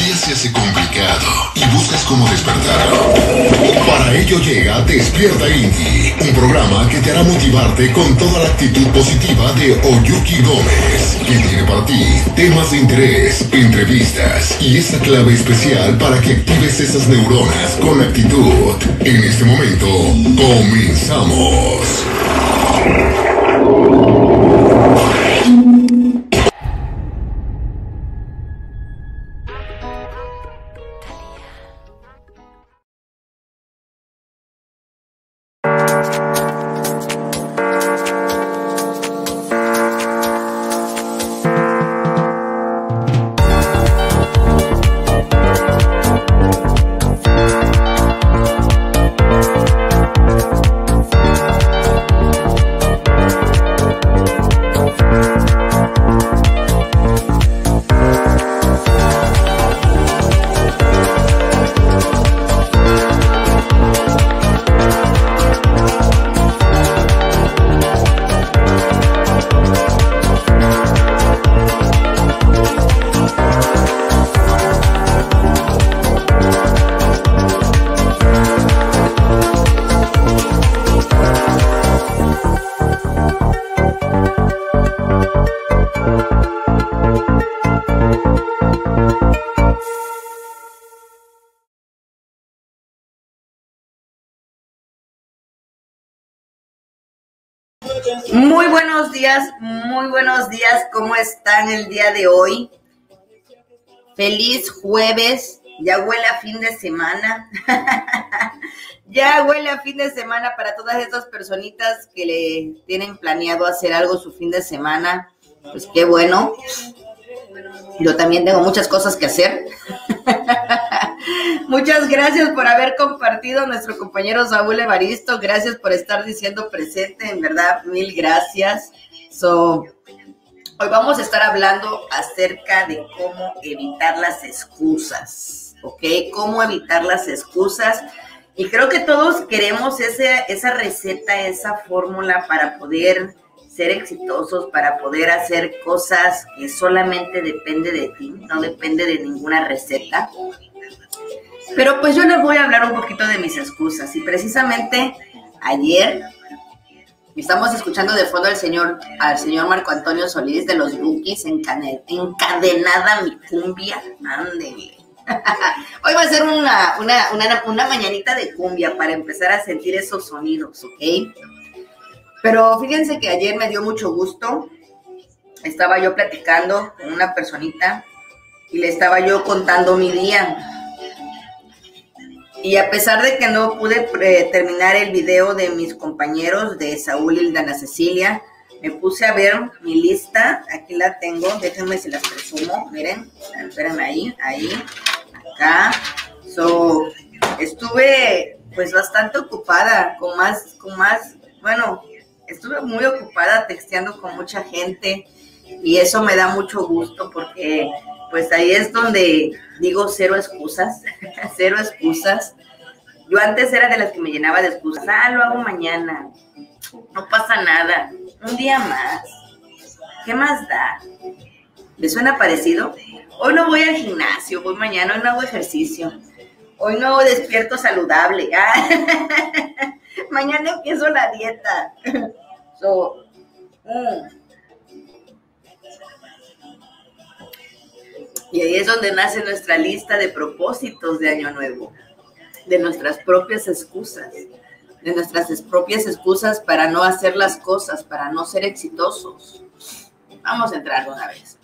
día se hace complicado y buscas cómo despertarlo. Para ello llega Despierta Indie, un programa que te hará motivarte con toda la actitud positiva de Oyuki Gómez, que tiene para ti temas de interés, entrevistas y esta clave especial para que actives esas neuronas con actitud. En este momento, comenzamos. Muy buenos días, ¿cómo están el día de hoy? Feliz jueves, ya huele a fin de semana, ya huele a fin de semana para todas estas personitas que le tienen planeado hacer algo su fin de semana, pues qué bueno, yo también tengo muchas cosas que hacer. Muchas gracias por haber compartido, nuestro compañero Saúl Evaristo, gracias por estar diciendo presente, en verdad, mil gracias. Hoy vamos a estar hablando acerca de cómo evitar las excusas, ¿ok? Cómo evitar las excusas, y creo que todos queremos esa receta, esa fórmula para poder ser exitosos, para poder hacer cosas que solamente depende de ti, no depende de ninguna receta. Pero pues yo les voy a hablar un poquito de mis excusas, y precisamente ayer estamos escuchando de fondo al señor Marco Antonio Solís de los Bukis, encadenada mi cumbia, ándele. Hoy va a ser una mañanita de cumbia para empezar a sentir esos sonidos, ¿ok? Pero fíjense que ayer me dio mucho gusto, estaba yo platicando con una personita y le estaba yo contando mi día. Y a pesar de que no pude terminar el video de mis compañeros, de Saúl y de Ana Cecilia, me puse a ver mi lista. Aquí la tengo, déjenme si las presumo. Miren, espérenme ahí, acá. Estuve pues bastante ocupada, estuve muy ocupada texteando con mucha gente. Y eso me da mucho gusto porque pues ahí es donde digo cero excusas, cero excusas. Yo antes era de las que me llenaba de excusas. Lo hago mañana, no pasa nada, un día más, ¿qué más da? ¿Les suena parecido? Hoy no voy al gimnasio, voy mañana, hoy no hago ejercicio, hoy no despierto saludable, mañana empiezo la dieta. Y ahí es donde nace nuestra lista de propósitos de Año Nuevo, de nuestras propias excusas, para no hacer las cosas, para no ser exitosos. Vamos a entrar de una vez.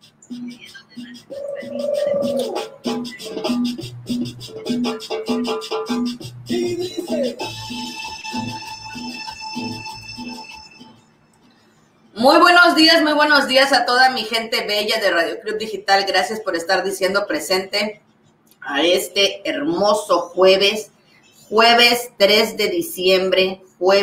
Muy buenos días a toda mi gente bella de Radio Club Digital. Gracias por estar diciendo presente a este hermoso jueves 3 de diciembre.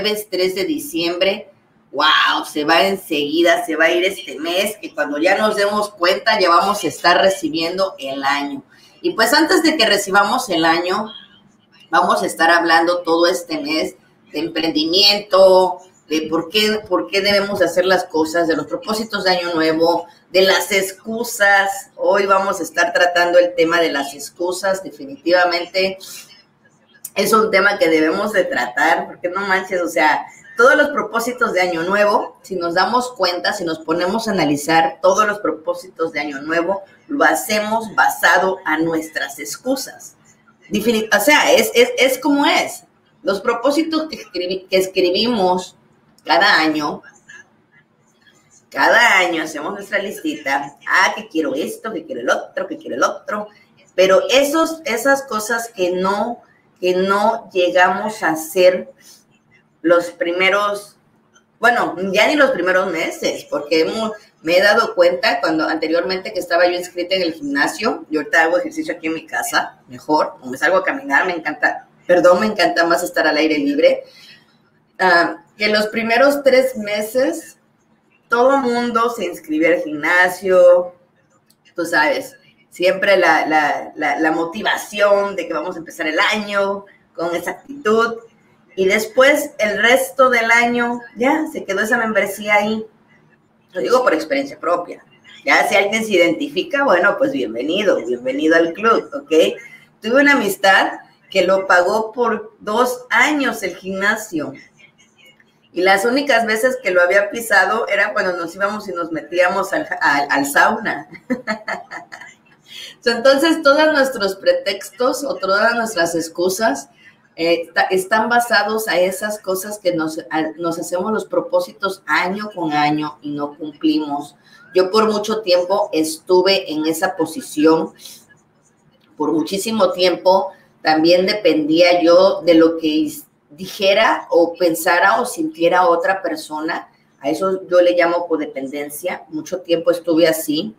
¡Wow! Se va enseguida, se va a ir este mes, que cuando ya nos demos cuenta ya vamos a estar recibiendo el año. Y pues antes de que recibamos el año, vamos a estar hablando todo este mes de emprendimiento, de por qué debemos hacer las cosas, de los propósitos de Año Nuevo, de las excusas. Hoy vamos a estar tratando el tema de las excusas. Definitivamente es un tema que debemos de tratar, porque no manches, o sea, todos los propósitos de Año Nuevo, si nos damos cuenta, si nos ponemos a analizar todos los propósitos de Año Nuevo, lo hacemos basado a nuestras excusas. O sea, es como es. Los propósitos que escribimos cada año hacemos nuestra listita. Que quiero esto, que quiero el otro, que quiero el otro. Pero esas cosas que no llegamos a hacer los primeros, bueno, ya ni los primeros meses, porque me he dado cuenta cuando anteriormente que estaba yo inscrita en el gimnasio, yo ahorita hago ejercicio aquí en mi casa, mejor, o me salgo a caminar, me encanta más estar al aire libre, que los primeros 3 meses todo el mundo se inscribió al gimnasio, tú sabes, siempre la motivación de que vamos a empezar el año con esa actitud, y después el resto del año ya se quedó esa membresía ahí. Lo digo por experiencia propia. Ya si alguien se identifica, bueno, pues bienvenido al club, ¿ok? Tuve una amistad que lo pagó por 2 años el gimnasio. Y las únicas veces que lo había pisado era cuando nos íbamos y nos metíamos al sauna. Entonces, todos nuestros pretextos o todas nuestras excusas están basados a esas cosas que nos hacemos los propósitos año con año y no cumplimos. Yo por mucho tiempo estuve en esa posición. Por muchísimo tiempo también dependía yo de lo que dijera o pensara o sintiera otra persona. A eso yo le llamo codependencia. Mucho tiempo estuve así.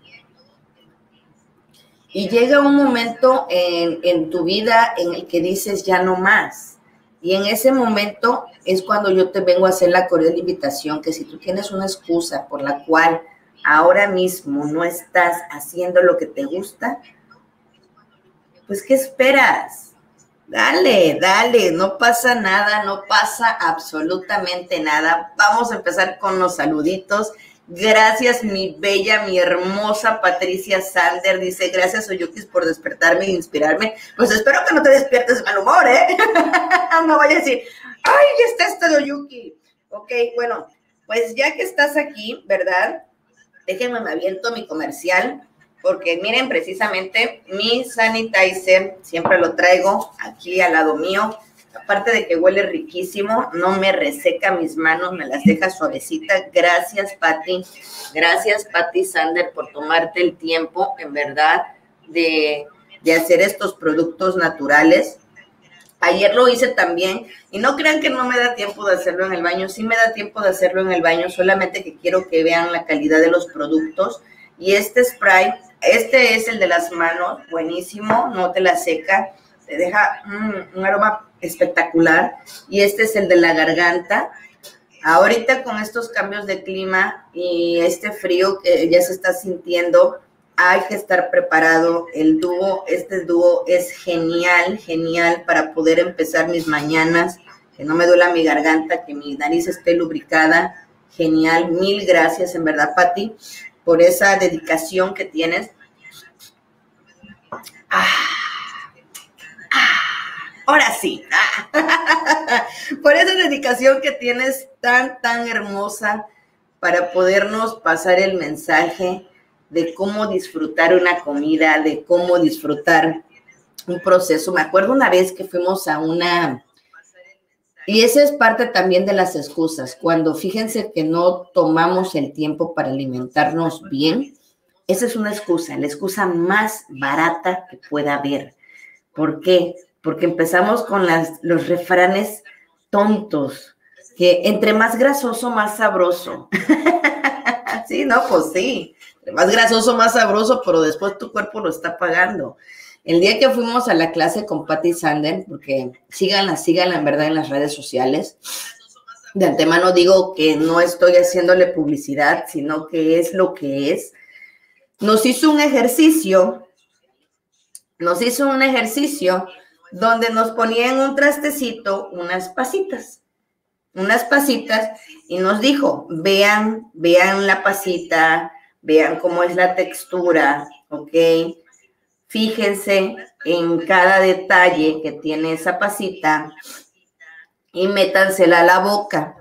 Y llega un momento en tu vida en el que dices ya no más. Y en ese momento es cuando yo te vengo a hacer la cordial invitación que si tú tienes una excusa por la cual ahora mismo no estás haciendo lo que te gusta, pues ¿qué esperas? Dale, no pasa nada, no pasa absolutamente nada. Vamos a empezar con los saluditos. Gracias, mi bella, mi hermosa Patricia Sander. Dice, gracias, Oyukis, por despertarme e inspirarme. Pues espero que no te despiertes de mal humor, ¿eh? No vaya a decir, ay, ya está esto de Oyuki. Ok, bueno, pues ya que estás aquí, ¿verdad? Déjenme, me aviento mi comercial, porque miren, precisamente, mi sanitizer, siempre lo traigo aquí al lado mío. Aparte de que huele riquísimo, no me reseca mis manos, me las deja suavecita. Gracias, Pati. Gracias, Pati Sander, por tomarte el tiempo, en verdad, de hacer estos productos naturales. Ayer lo hice también, y no crean que no me da tiempo de hacerlo en el baño. Sí me da tiempo de hacerlo en el baño, solamente que quiero que vean la calidad de los productos. Y este spray, este es el de las manos, buenísimo, no te la seca, te deja un aroma espectacular. Y este es el de la garganta. Ahorita con estos cambios de clima y este frío que ya se está sintiendo, hay que estar preparado. Este dúo es genial para poder empezar mis mañanas, que no me duela mi garganta, que mi nariz esté lubricada. Genial, mil gracias en verdad, Pati, por esa dedicación que tienes. Ahora sí, por esa dedicación que tienes tan hermosa para podernos pasar el mensaje de cómo disfrutar una comida, de cómo disfrutar un proceso. Me acuerdo una vez que fuimos a y esa es parte también de las excusas, cuando fíjense que no tomamos el tiempo para alimentarnos bien, esa es una excusa, la excusa más barata que pueda haber. ¿Por qué? Porque empezamos con los refranes tontos, que entre más grasoso, más sabroso. Sí, no, pues sí, entre más grasoso, más sabroso, pero después tu cuerpo lo está pagando. El día que fuimos a la clase con Pati Sander, porque síganla en verdad en las redes sociales, de antemano digo que no estoy haciéndole publicidad, sino que es lo que es. Nos hizo un ejercicio donde nos ponía en un trastecito unas pasitas. unas pasitas y nos dijo, vean la pasita, vean cómo es la textura, ¿ok? Fíjense en cada detalle que tiene esa pasita y métansela a la boca,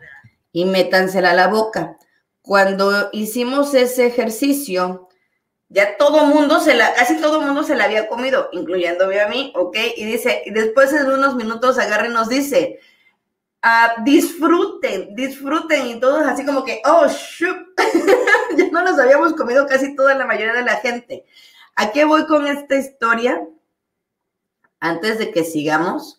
Cuando hicimos ese ejercicio, ya casi todo el mundo se la había comido, incluyéndome a mí, ¿ok? Y dice, y después de unos minutos agarra y nos dice, disfruten, y todos así como que, oh, shoot, ya no nos habíamos comido casi toda la mayoría de la gente. ¿A qué voy con esta historia? Antes de que sigamos,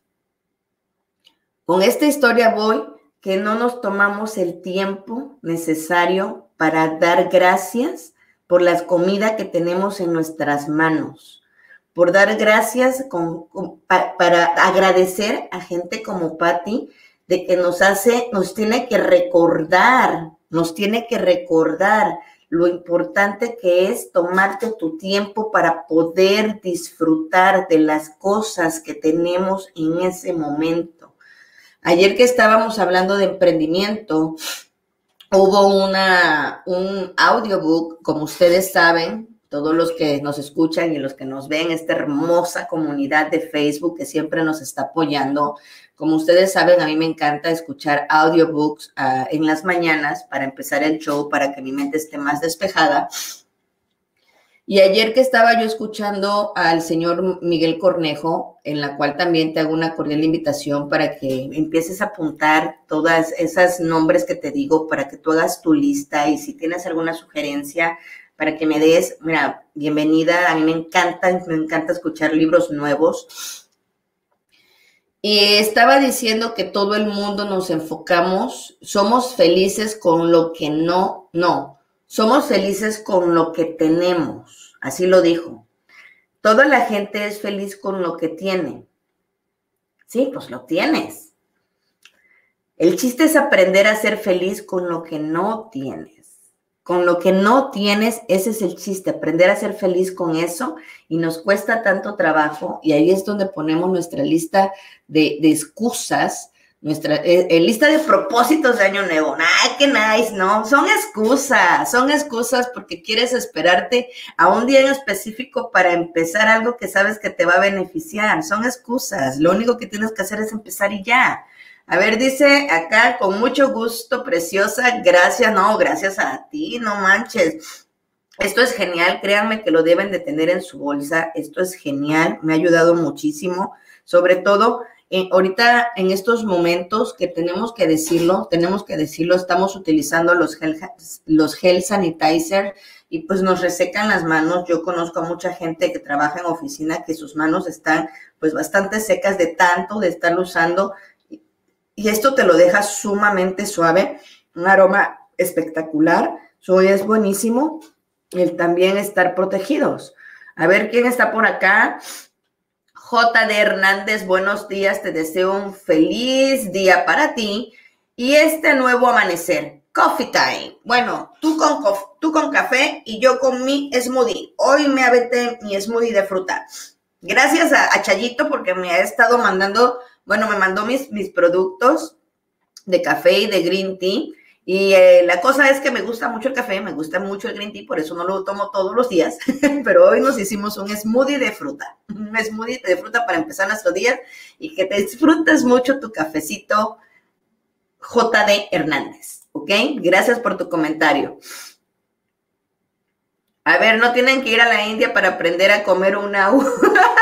con esta historia voy que no nos tomamos el tiempo necesario para dar gracias por la comida que tenemos en nuestras manos, por dar gracias para agradecer a gente como Patti, de que nos tiene que recordar lo importante que es tomarte tu tiempo para poder disfrutar de las cosas que tenemos en ese momento. Ayer que estábamos hablando de emprendimiento, hubo un audiobook, como ustedes saben, todos los que nos escuchan y los que nos ven, esta hermosa comunidad de Facebook que siempre nos está apoyando. Como ustedes saben, a mí me encanta escuchar audiobooks en las mañanas para empezar el show, para que mi mente esté más despejada. Y ayer que estaba yo escuchando al señor Miguel Cornejo, en la cual también te hago una cordial invitación para que empieces a apuntar todas esas nombres que te digo, para que tú hagas tu lista, y si tienes alguna sugerencia, para que me des, mira, bienvenida. A mí me encanta escuchar libros nuevos. Y estaba diciendo que todo el mundo nos enfocamos, somos felices con lo que somos felices con lo que tenemos, así lo dijo. Toda la gente es feliz con lo que tiene. Sí, pues lo tienes. El chiste es aprender a ser feliz con lo que no tienes. Con lo que no tienes, ese es el chiste, aprender a ser feliz con eso, y nos cuesta tanto trabajo, y ahí es donde ponemos nuestra lista de excusas, nuestra lista de propósitos de año nuevo. ¡Ay, qué nice! No, son excusas porque quieres esperarte a un día en específico para empezar algo que sabes que te va a beneficiar. Son excusas, lo único que tienes que hacer es empezar y ya. A ver, dice acá, con mucho gusto, preciosa, gracias. No, gracias a ti, no manches. Esto es genial, créanme que lo deben de tener en su bolsa. Esto es genial, me ha ayudado muchísimo, sobre todo ahorita en estos momentos que tenemos que decirlo, estamos utilizando los gel sanitizer y pues nos resecan las manos. Yo conozco a mucha gente que trabaja en oficina que sus manos están pues bastante secas de tanto de estarlo usando, y esto te lo deja sumamente suave, un aroma espectacular. Es buenísimo el también estar protegidos. A ver quién está por acá. J.D. Hernández, buenos días, te deseo un feliz día para ti y este nuevo amanecer. Coffee time. Bueno, tú con café y yo con mi smoothie. Hoy me aventé mi smoothie de fruta. Gracias a Chayito porque me ha estado mandando, me mandó mis productos de café y de green tea. Y la cosa es que me gusta mucho el café, me gusta mucho el green tea, por eso no lo tomo todos los días, pero hoy nos hicimos un smoothie de fruta, para empezar nuestro día, y que te disfrutes mucho tu cafecito, J.D. Hernández, ¿ok? Gracias por tu comentario. A ver, no tienen que ir a la India para aprender a comer una uva.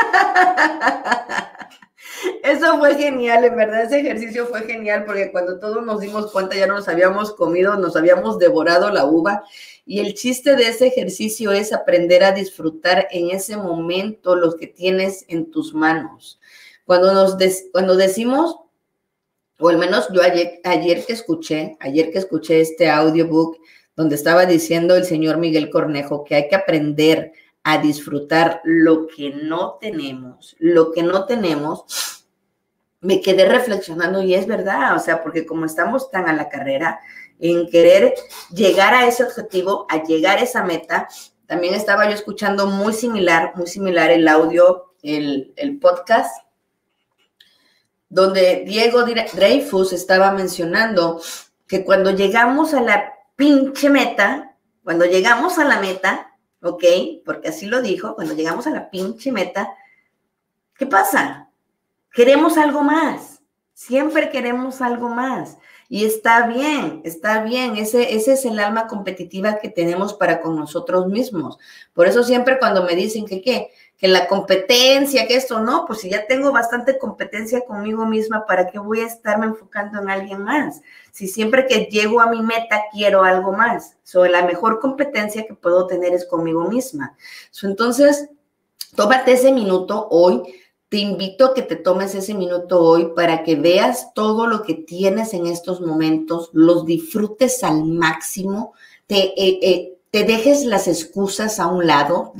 Eso fue genial, en verdad, ese ejercicio fue genial, porque cuando todos nos dimos cuenta ya nos habíamos comido, nos habíamos devorado la uva, y el chiste de ese ejercicio es aprender a disfrutar en ese momento lo que tienes en tus manos. Cuando decimos, o al menos yo ayer que escuché este audiobook donde estaba diciendo el señor Miguel Cornejo que hay que aprender a disfrutar lo que no tenemos, me quedé reflexionando, y es verdad, o sea, porque como estamos tan a la carrera en querer llegar a ese objetivo, a llegar a esa meta, también estaba yo escuchando muy similar el audio, el podcast donde Diego Dreyfus estaba mencionando que cuando llegamos a la pinche meta, cuando llegamos a la meta, ¿ok? Porque así lo dijo, cuando llegamos a la pinche meta, ¿qué pasa? Queremos algo más, siempre queremos algo más. Y está bien, ese es el alma competitiva que tenemos para con nosotros mismos. Por eso siempre cuando me dicen que la competencia, que esto, no, pues si ya tengo bastante competencia conmigo misma, ¿para qué voy a estarme enfocando en alguien más? Si siempre que llego a mi meta quiero algo más. La mejor competencia que puedo tener es conmigo misma. Entonces, tómate ese minuto hoy. Te invito a que te tomes ese minuto hoy para que veas todo lo que tienes en estos momentos, los disfrutes al máximo, te dejes las excusas a un lado,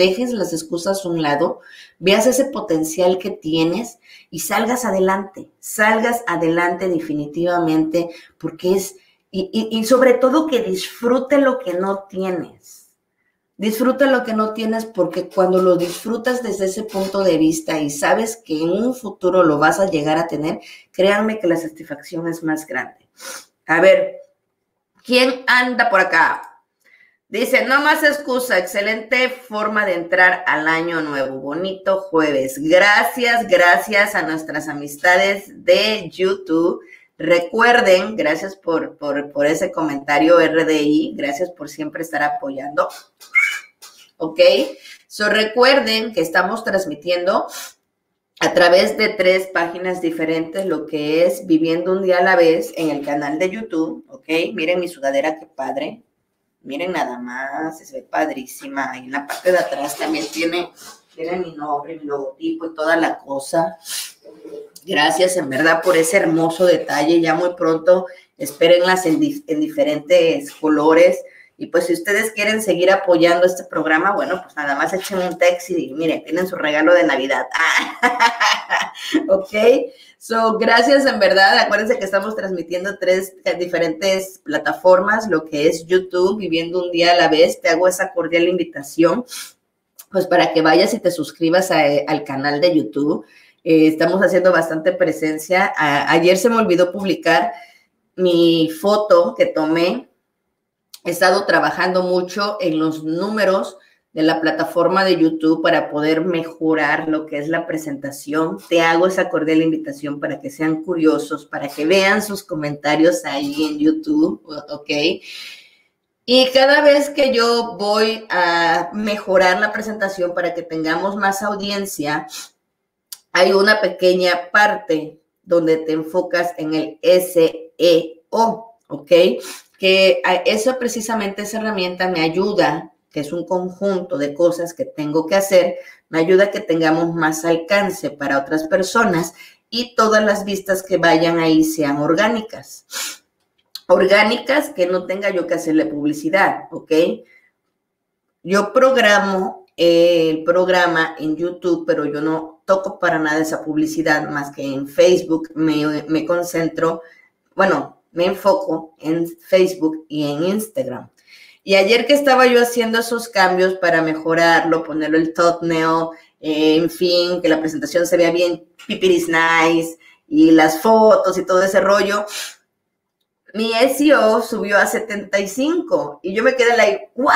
veas ese potencial que tienes y salgas adelante definitivamente, porque y sobre todo que disfrute lo que no tienes. Disfruta lo que no tienes, porque cuando lo disfrutas desde ese punto de vista y sabes que en un futuro lo vas a llegar a tener, créanme que la satisfacción es más grande. A ver, ¿quién anda por acá? Dice, no más excusa, excelente forma de entrar al año nuevo. Bonito jueves. Gracias a nuestras amistades de YouTube. Recuerden, gracias por ese comentario RDI, gracias por siempre estar apoyando. ¿Ok? Recuerden que estamos transmitiendo a través de 3 páginas diferentes, lo que es Viviendo un Día a la Vez en el canal de YouTube, ¿ok? Miren mi sudadera, qué padre. Miren nada más, se ve padrísima. Y en la parte de atrás también tiene mi nombre, mi logotipo y toda la cosa. Gracias, en verdad, por ese hermoso detalle. Ya muy pronto, espérenlas en diferentes colores. Y pues si ustedes quieren seguir apoyando este programa, bueno, pues nada más echen un text y miren, tienen su regalo de Navidad. Ok, gracias en verdad. Acuérdense que estamos transmitiendo 3 diferentes plataformas, lo que es YouTube, Viviendo un Día a la Vez. Te hago esa cordial invitación, pues para que vayas y te suscribas al canal de YouTube. Estamos haciendo bastante presencia. Ayer se me olvidó publicar mi foto que tomé. He estado trabajando mucho en los números de la plataforma de YouTube para poder mejorar lo que es la presentación. Te hago esa cordial invitación para que sean curiosos, para que vean sus comentarios ahí en YouTube, ¿ok? Y cada vez que yo voy a mejorar la presentación para que tengamos más audiencia, hay una pequeña parte donde te enfocas en el SEO, ¿ok? Que eso precisamente, esa herramienta me ayuda, que es un conjunto de cosas que tengo que hacer, me ayuda a que tengamos más alcance para otras personas y todas las vistas que vayan ahí sean orgánicas. Orgánicas, que no tenga yo que hacerle publicidad, ¿ok? Yo programo el programa en YouTube, pero yo no toco para nada esa publicidad, más que en Facebook me concentro, bueno, me enfoco en Facebook y en Instagram. Y ayer que estaba yo haciendo esos cambios para mejorarlo, ponerlo el thumbnail, en fin, que la presentación se vea bien pipiris nice, y las fotos y todo ese rollo, mi SEO subió a 75 y yo me quedé like, wow,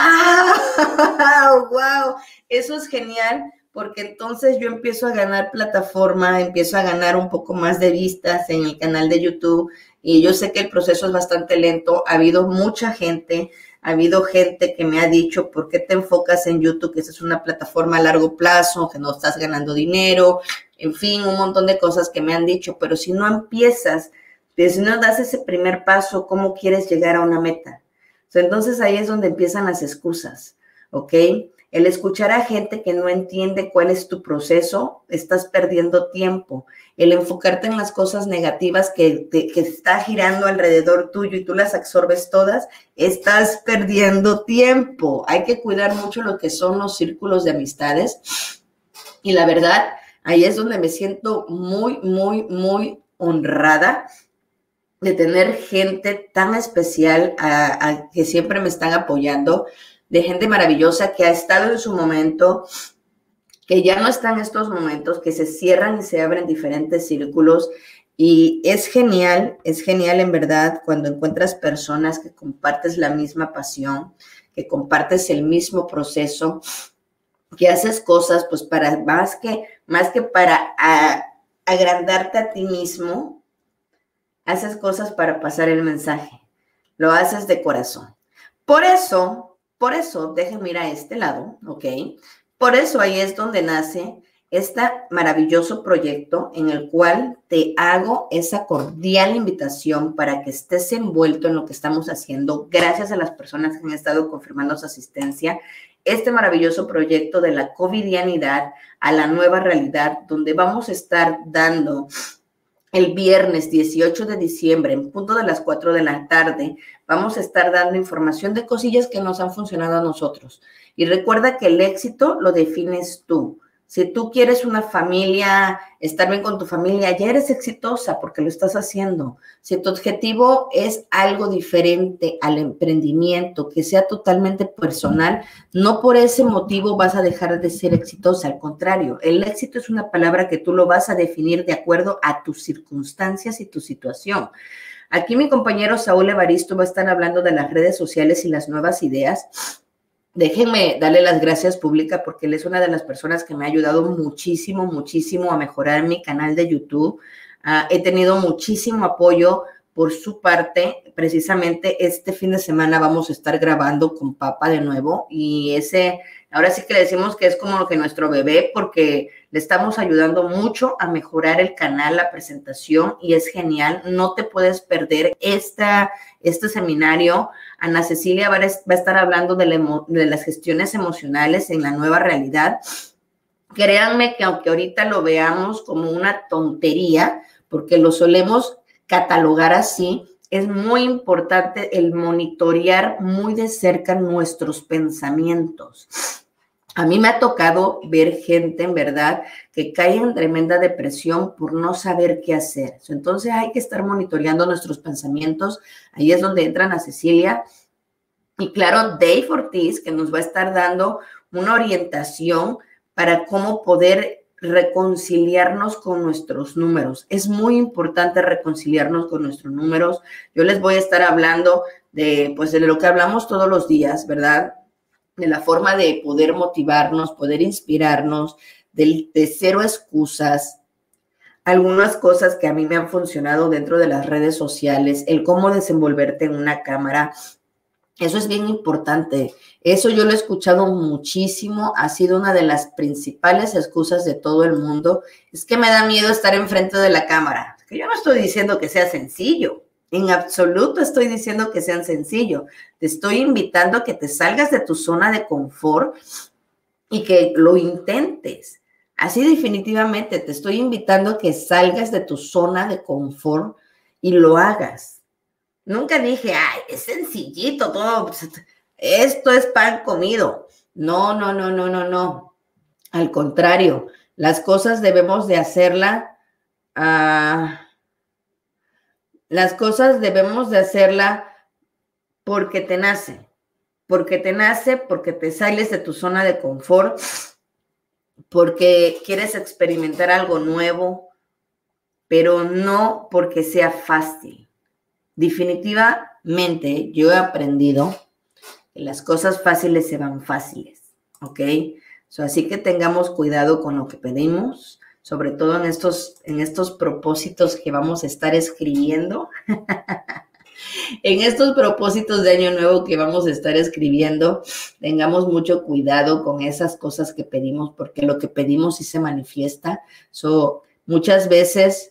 eso es genial, porque entonces yo empiezo a ganar plataforma, empiezo a ganar un poco más de vistas en el canal de YouTube. Y yo sé que el proceso es bastante lento. Ha habido mucha gente, que me ha dicho, ¿por qué te enfocas en YouTube? Que esa es una plataforma a largo plazo, que no estás ganando dinero, en fin, un montón de cosas que me han dicho. Pero si no empiezas, si no das ese primer paso, ¿cómo quieres llegar a una meta? Entonces ahí es donde empiezan las excusas, ¿ok? El escuchar a gente que no entiende cuál es tu proceso, estás perdiendo tiempo. El enfocarte en las cosas negativas que está girando alrededor tuyo y tú las absorbes todas, estás perdiendo tiempo. Hay que cuidar mucho lo que son los círculos de amistades. Y la verdad, ahí es donde me siento muy, muy, muy honrada de tener gente tan especial que siempre me están apoyando, de gente maravillosa que ha estado en su momento, que ya no está en estos momentos, que se cierran y se abren diferentes círculos. Y es genial en verdad cuando encuentras personas que compartes la misma pasión, que compartes el mismo proceso, que haces cosas pues para más que para agrandarte a ti mismo, haces cosas para pasar el mensaje. Lo haces de corazón. Por eso, déjenme ir a este lado, ¿ok? Por eso ahí es donde nace este maravilloso proyecto en el cual te hago esa cordial invitación para que estés envuelto en lo que estamos haciendo, gracias a las personas que han estado confirmando su asistencia, este maravilloso proyecto de la covidianidad a la nueva realidad, donde vamos a estar dando el viernes 18 de diciembre, en punto de las 4 de la tarde, vamos a estar dando información de cosillas que nos han funcionado a nosotros. Y recuerda que el éxito lo defines tú. Si tú quieres una familia, estar bien con tu familia, ya eres exitosa porque lo estás haciendo. Si tu objetivo es algo diferente al emprendimiento, que sea totalmente personal, no por ese motivo vas a dejar de ser exitosa. Al contrario, el éxito es una palabra que tú lo vas a definir de acuerdo a tus circunstancias y tu situación. Aquí mi compañero Saúl Evaristo va a estar hablando de las redes sociales y las nuevas ideas. Déjenme darle las gracias públicas porque él es una de las personas que me ha ayudado muchísimo, muchísimo a mejorar mi canal de YouTube. He tenido muchísimo apoyo por su parte. Precisamente este fin de semana vamos a estar grabando con Papa de nuevo y ahora sí que le decimos que es como que nuestro bebé porque le estamos ayudando mucho a mejorar el canal, la presentación y es genial. No te puedes perder este seminario. Ana Cecilia va a estar hablando de las gestiones emocionales en la nueva realidad. Créanme que aunque ahorita lo veamos como una tontería, porque lo solemos catalogar así, es muy importante el monitorear muy de cerca nuestros pensamientos. A mí me ha tocado ver gente, en verdad, que cae en tremenda depresión por no saber qué hacer. Entonces hay que estar monitoreando nuestros pensamientos. Ahí es donde entra Ana Cecilia. Y claro, Dave Ortiz, que nos va a estar dando una orientación para cómo poder reconciliarnos con nuestros números. Es muy importante reconciliarnos con nuestros números. Yo les voy a estar hablando de lo que hablamos todos los días, ¿verdad? De la forma de poder motivarnos, poder inspirarnos, de cero excusas. Algunas cosas que a mí me han funcionado dentro de las redes sociales, el cómo desenvolverte en una cámara. Eso es bien importante. Eso yo lo he escuchado muchísimo. Ha sido una de las principales excusas de todo el mundo. Es que me da miedo estar enfrente de la cámara. Que yo no estoy diciendo que sea sencillo. En absoluto estoy diciendo que sea sencillo. Te estoy invitando a que te salgas de tu zona de confort y que lo intentes. Así definitivamente te estoy invitando a que salgas de tu zona de confort y lo hagas. Nunca dije, ay, es sencillito todo, esto es pan comido. No. Al contrario, las cosas debemos de hacerlas porque te nace, porque te sales de tu zona de confort, porque quieres experimentar algo nuevo, pero no porque sea fácil. Definitivamente yo he aprendido que las cosas fáciles se van fáciles, ¿ok? Así que tengamos cuidado con lo que pedimos, sobre todo en estos propósitos que vamos a estar escribiendo. En estos propósitos de año nuevo que vamos a estar escribiendo, tengamos mucho cuidado con esas cosas que pedimos, porque lo que pedimos sí se manifiesta. Muchas veces,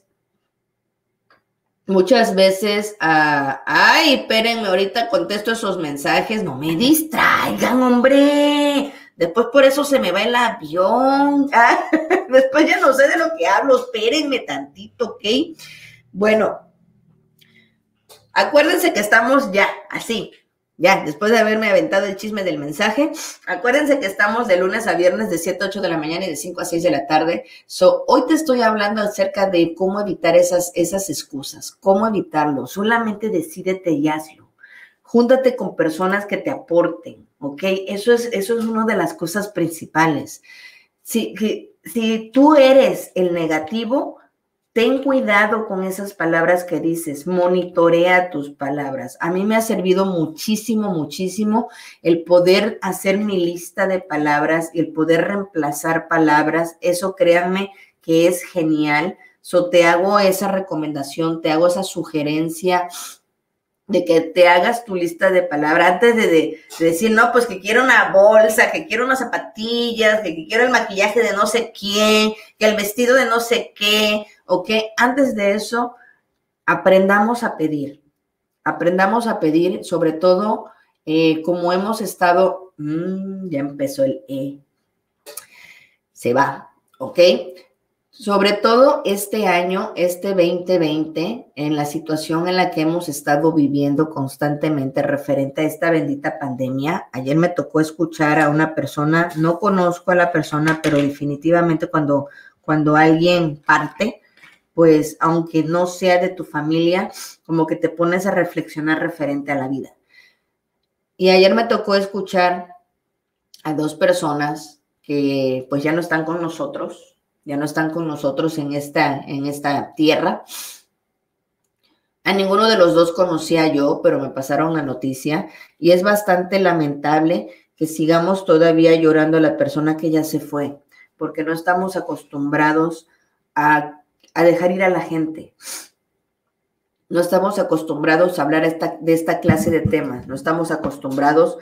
ay, espérenme, ahorita contesto esos mensajes, no me distraigan, hombre. Después por eso se me va el avión. Después ya no sé de lo que hablo, espérenme tantito, ¿ok? Bueno, acuérdense que estamos ya, así, ya, después de haberme aventado el chisme del mensaje, acuérdense que estamos de lunes a viernes de 7 a 8 de la mañana y de 5 a 6 de la tarde. Hoy te estoy hablando acerca de cómo evitar esas excusas, cómo evitarlo. Solamente decídete y hazlo. Júntate con personas que te aporten, ¿ok? Eso es una de las cosas principales. Si tú eres el negativo, ten cuidado con esas palabras que dices, monitorea tus palabras. A mí me ha servido muchísimo, muchísimo el poder hacer mi lista de palabras y el poder reemplazar palabras. Eso créanme que es genial. So, te hago esa recomendación, te hago esa sugerencia de que te hagas tu lista de palabras antes de decir, no, pues que quiero una bolsa, que quiero unas zapatillas, que quiero el maquillaje de no sé quién, que el vestido de no sé qué, o que antes de eso aprendamos a pedir, sobre todo como hemos estado, ya empezó el se va, ¿ok? Sobre todo este año, este 2020, en la situación en la que hemos estado viviendo constantemente referente a esta bendita pandemia. Ayer me tocó escuchar a una persona, no conozco a la persona, pero definitivamente cuando alguien parte, pues aunque no sea de tu familia, como que te pones a reflexionar referente a la vida. Y ayer me tocó escuchar a dos personas que pues ya no están con nosotros, en esta tierra. A ninguno de los dos conocía yo, pero me pasaron la noticia y es bastante lamentable que sigamos todavía llorando a la persona que ya se fue, porque no estamos acostumbrados a dejar ir a la gente. No estamos acostumbrados a hablar de esta clase de temas, no estamos acostumbrados.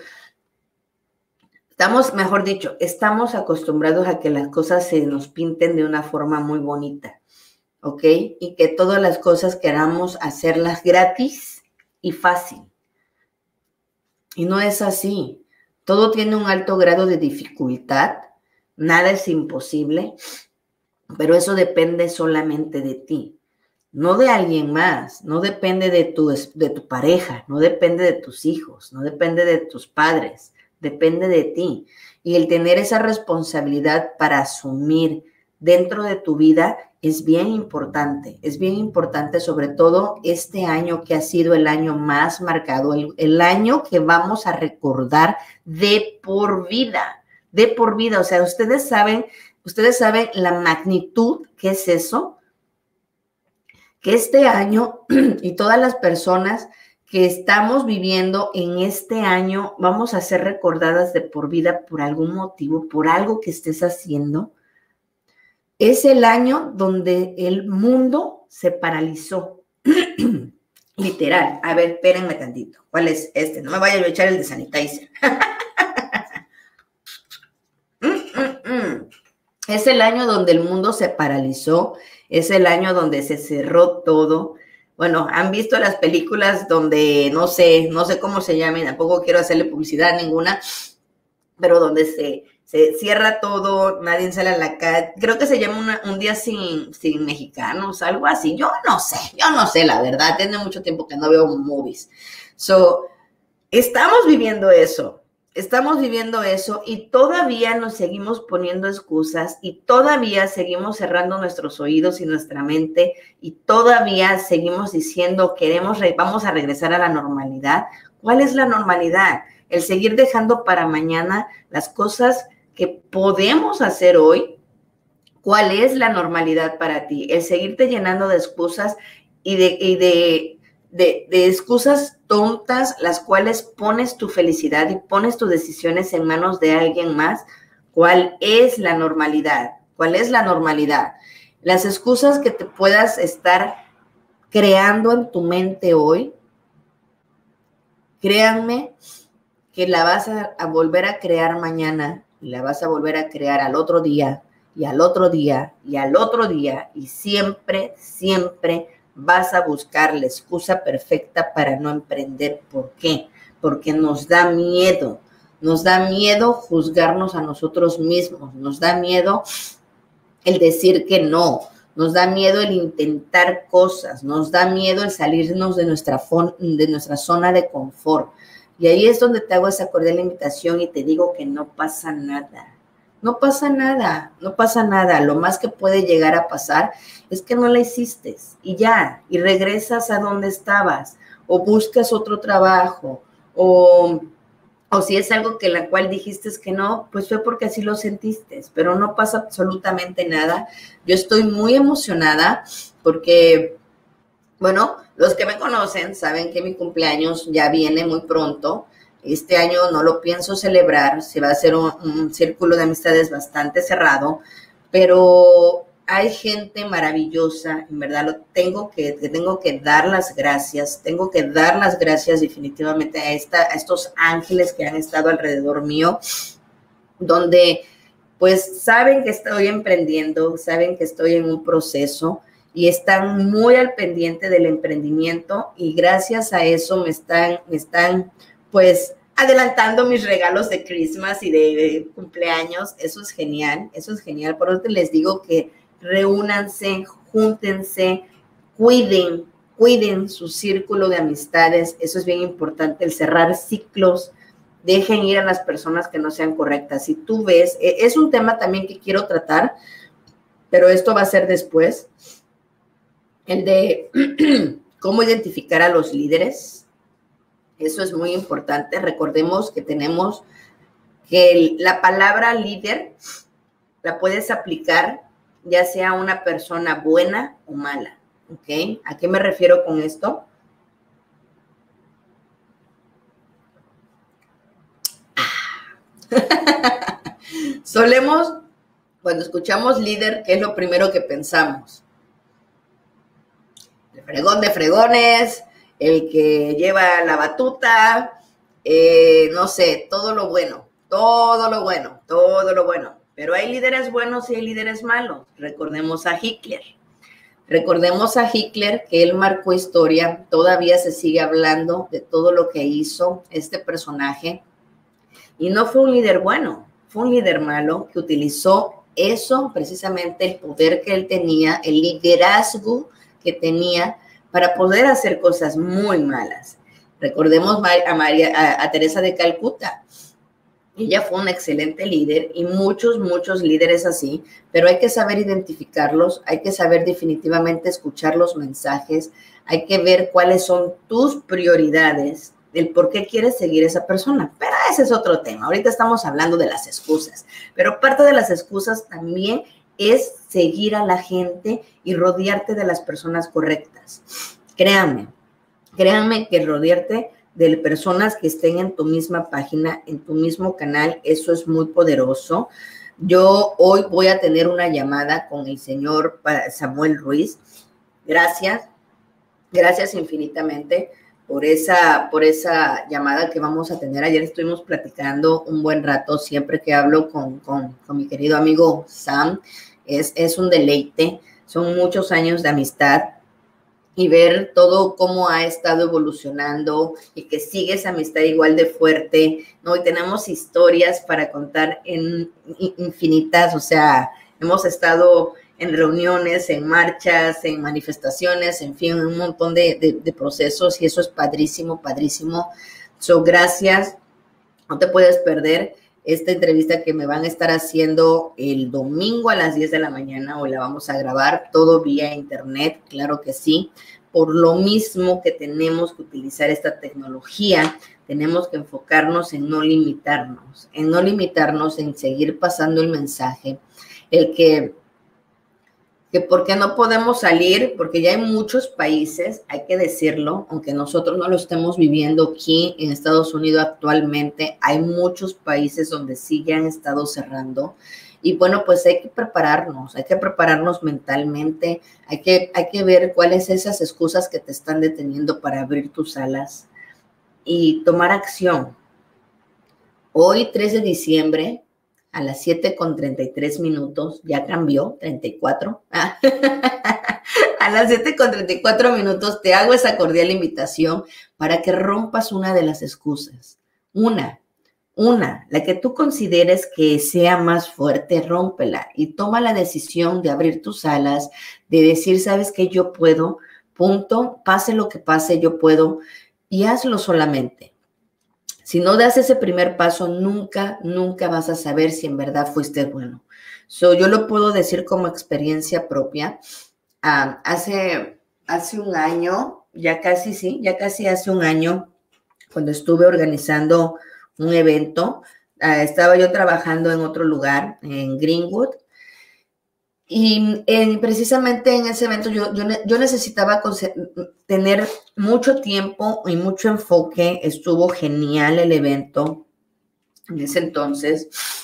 Estamos acostumbrados a que las cosas se nos pinten de una forma muy bonita, ¿ok? Y que todas las cosas queramos hacerlas gratis y fácil. Y no es así. Todo tiene un alto grado de dificultad, nada es imposible, pero eso depende solamente de ti, no de alguien más, no depende de tu pareja, no depende de tus hijos, no depende de tus padres. Depende de ti. Y el tener esa responsabilidad para asumir dentro de tu vida es bien importante. Es bien importante, sobre todo este año que ha sido el año más marcado, el año que vamos a recordar de por vida. De por vida. O sea, ustedes saben la magnitud que es eso. Que este año y todas las personas que estamos viviendo en este año, vamos a ser recordadas de por vida por algún motivo, por algo que estés haciendo. Es el año donde el mundo se paralizó. Literal. A ver, espérenme tantito. ¿Cuál es este? No me vaya a echar el de sanitizer. Es el año donde el mundo se paralizó. Es el año donde se cerró todo. Bueno, han visto las películas donde, no sé cómo se llaman, tampoco quiero hacerle publicidad ninguna, pero donde se cierra todo, nadie sale a la calle. Creo que se llama un día sin mexicanos, algo así. Yo no sé, la verdad, tiene mucho tiempo que no veo movies. So, estamos viviendo eso y todavía nos seguimos poniendo excusas y todavía seguimos cerrando nuestros oídos y nuestra mente y todavía seguimos diciendo vamos a regresar a la normalidad. ¿Cuál es la normalidad? El seguir dejando para mañana las cosas que podemos hacer hoy. ¿Cuál es la normalidad para ti? El seguirte llenando de excusas y de excusas tontas, las cuales pones tu felicidad y pones tus decisiones en manos de alguien más. ¿Cuál es la normalidad? ¿Cuál es la normalidad? Las excusas que te puedas estar creando en tu mente hoy, créanme que la vas a volver a crear mañana y la vas a volver a crear al otro día y al otro día y al otro día y siempre vas a buscar la excusa perfecta para no emprender. ¿Por qué? Porque nos da miedo juzgarnos a nosotros mismos, nos da miedo el decir que no, nos da miedo el intentar cosas, nos da miedo el salirnos de nuestra zona de confort. Y ahí es donde te hago esa cordial invitación y te digo que no pasa nada. No pasa nada. Lo más que puede llegar a pasar es que no la hiciste y ya, y regresas a donde estabas, o buscas otro trabajo, o o si es algo que la cual dijiste que no, pues fue porque así lo sentiste, pero no pasa absolutamente nada. Yo estoy muy emocionada porque, bueno, los que me conocen saben que mi cumpleaños ya viene muy pronto. Este año no lo pienso celebrar, se va a hacer un círculo de amistades bastante cerrado, pero hay gente maravillosa, en verdad tengo que dar las gracias, definitivamente a estos ángeles que han estado alrededor mío, donde pues saben que estoy emprendiendo, saben que estoy en un proceso y están muy al pendiente del emprendimiento y gracias a eso me están pues adelantando mis regalos de Christmas y de cumpleaños. Eso es genial, por eso les digo que reúnanse, júntense, cuiden su círculo de amistades, eso es bien importante, el cerrar ciclos, dejen ir a las personas que no sean correctas. Si tú ves, es un tema también que quiero tratar, pero esto va a ser después, el de cómo identificar a los líderes. Eso es muy importante. Recordemos que tenemos que la palabra líder la puedes aplicar ya sea una persona buena o mala, ¿ok? ¿A qué me refiero con esto? Solemos, cuando escuchamos líder, ¿qué es lo primero que pensamos? El fregón de fregones, el que lleva la batuta, no sé, todo lo bueno. Pero hay líderes buenos y hay líderes malos. Recordemos a Hitler, que él marcó historia, todavía se sigue hablando de todo lo que hizo este personaje. Y no fue un líder bueno, fue un líder malo que utilizó eso, precisamente el poder que él tenía, el liderazgo que tenía para poder hacer cosas muy malas. Recordemos a Teresa de Calcuta. Ella fue un excelente líder y muchos líderes así, pero hay que saber identificarlos, hay que saber definitivamente escuchar los mensajes, hay que ver cuáles son tus prioridades, el por qué quieres seguir a esa persona. Pero ese es otro tema. Ahorita estamos hablando de las excusas, pero parte de las excusas también es seguir a la gente y rodearte de las personas correctas. Créanme que rodearte de personas que estén en tu misma página, en tu mismo canal, eso es muy poderoso. Yo hoy voy a tener una llamada con el señor Samuel Ruiz. Gracias infinitamente por esa llamada que vamos a tener. Ayer estuvimos platicando un buen rato, siempre que hablo con mi querido amigo Sam, es un deleite, son muchos años de amistad. Y ver todo cómo ha estado evolucionando y que sigue esa amistad igual de fuerte, ¿no? Y tenemos historias para contar infinitas, o sea, hemos estado en reuniones, en marchas, en manifestaciones, en fin, un montón de procesos y eso es padrísimo. So, gracias, no te puedes perder esta entrevista que me van a estar haciendo el domingo a las 10 de la mañana. Hoy la vamos a grabar todo vía internet, claro que sí. Por lo mismo que tenemos que utilizar esta tecnología, tenemos que enfocarnos en no limitarnos, en seguir pasando el mensaje, el que por qué no podemos salir, porque ya hay muchos países, hay que decirlo, aunque nosotros no lo estemos viviendo aquí en Estados Unidos actualmente, hay muchos países donde sí ya han estado cerrando. Y bueno, pues hay que prepararnos mentalmente, hay que ver cuáles son esas excusas que te están deteniendo para abrir tus alas y tomar acción. Hoy, 3 de diciembre, a las 7:33, ya cambió, 34. A las 7:34 te hago esa cordial invitación para que rompas una de las excusas. La que tú consideres que sea más fuerte, rómpela y toma la decisión de abrir tus alas, de decir, sabes que yo puedo, punto, pase lo que pase, yo puedo, y hazlo solamente. Si no das ese primer paso, nunca vas a saber si en verdad fuiste bueno. Yo lo puedo decir como experiencia propia. Hace un año, ya casi hace un año, cuando estuve organizando un evento. Estaba yo trabajando en otro lugar, en Greenwood, y precisamente en ese evento yo necesitaba tener mucho tiempo y mucho enfoque. Estuvo genial el evento en ese entonces.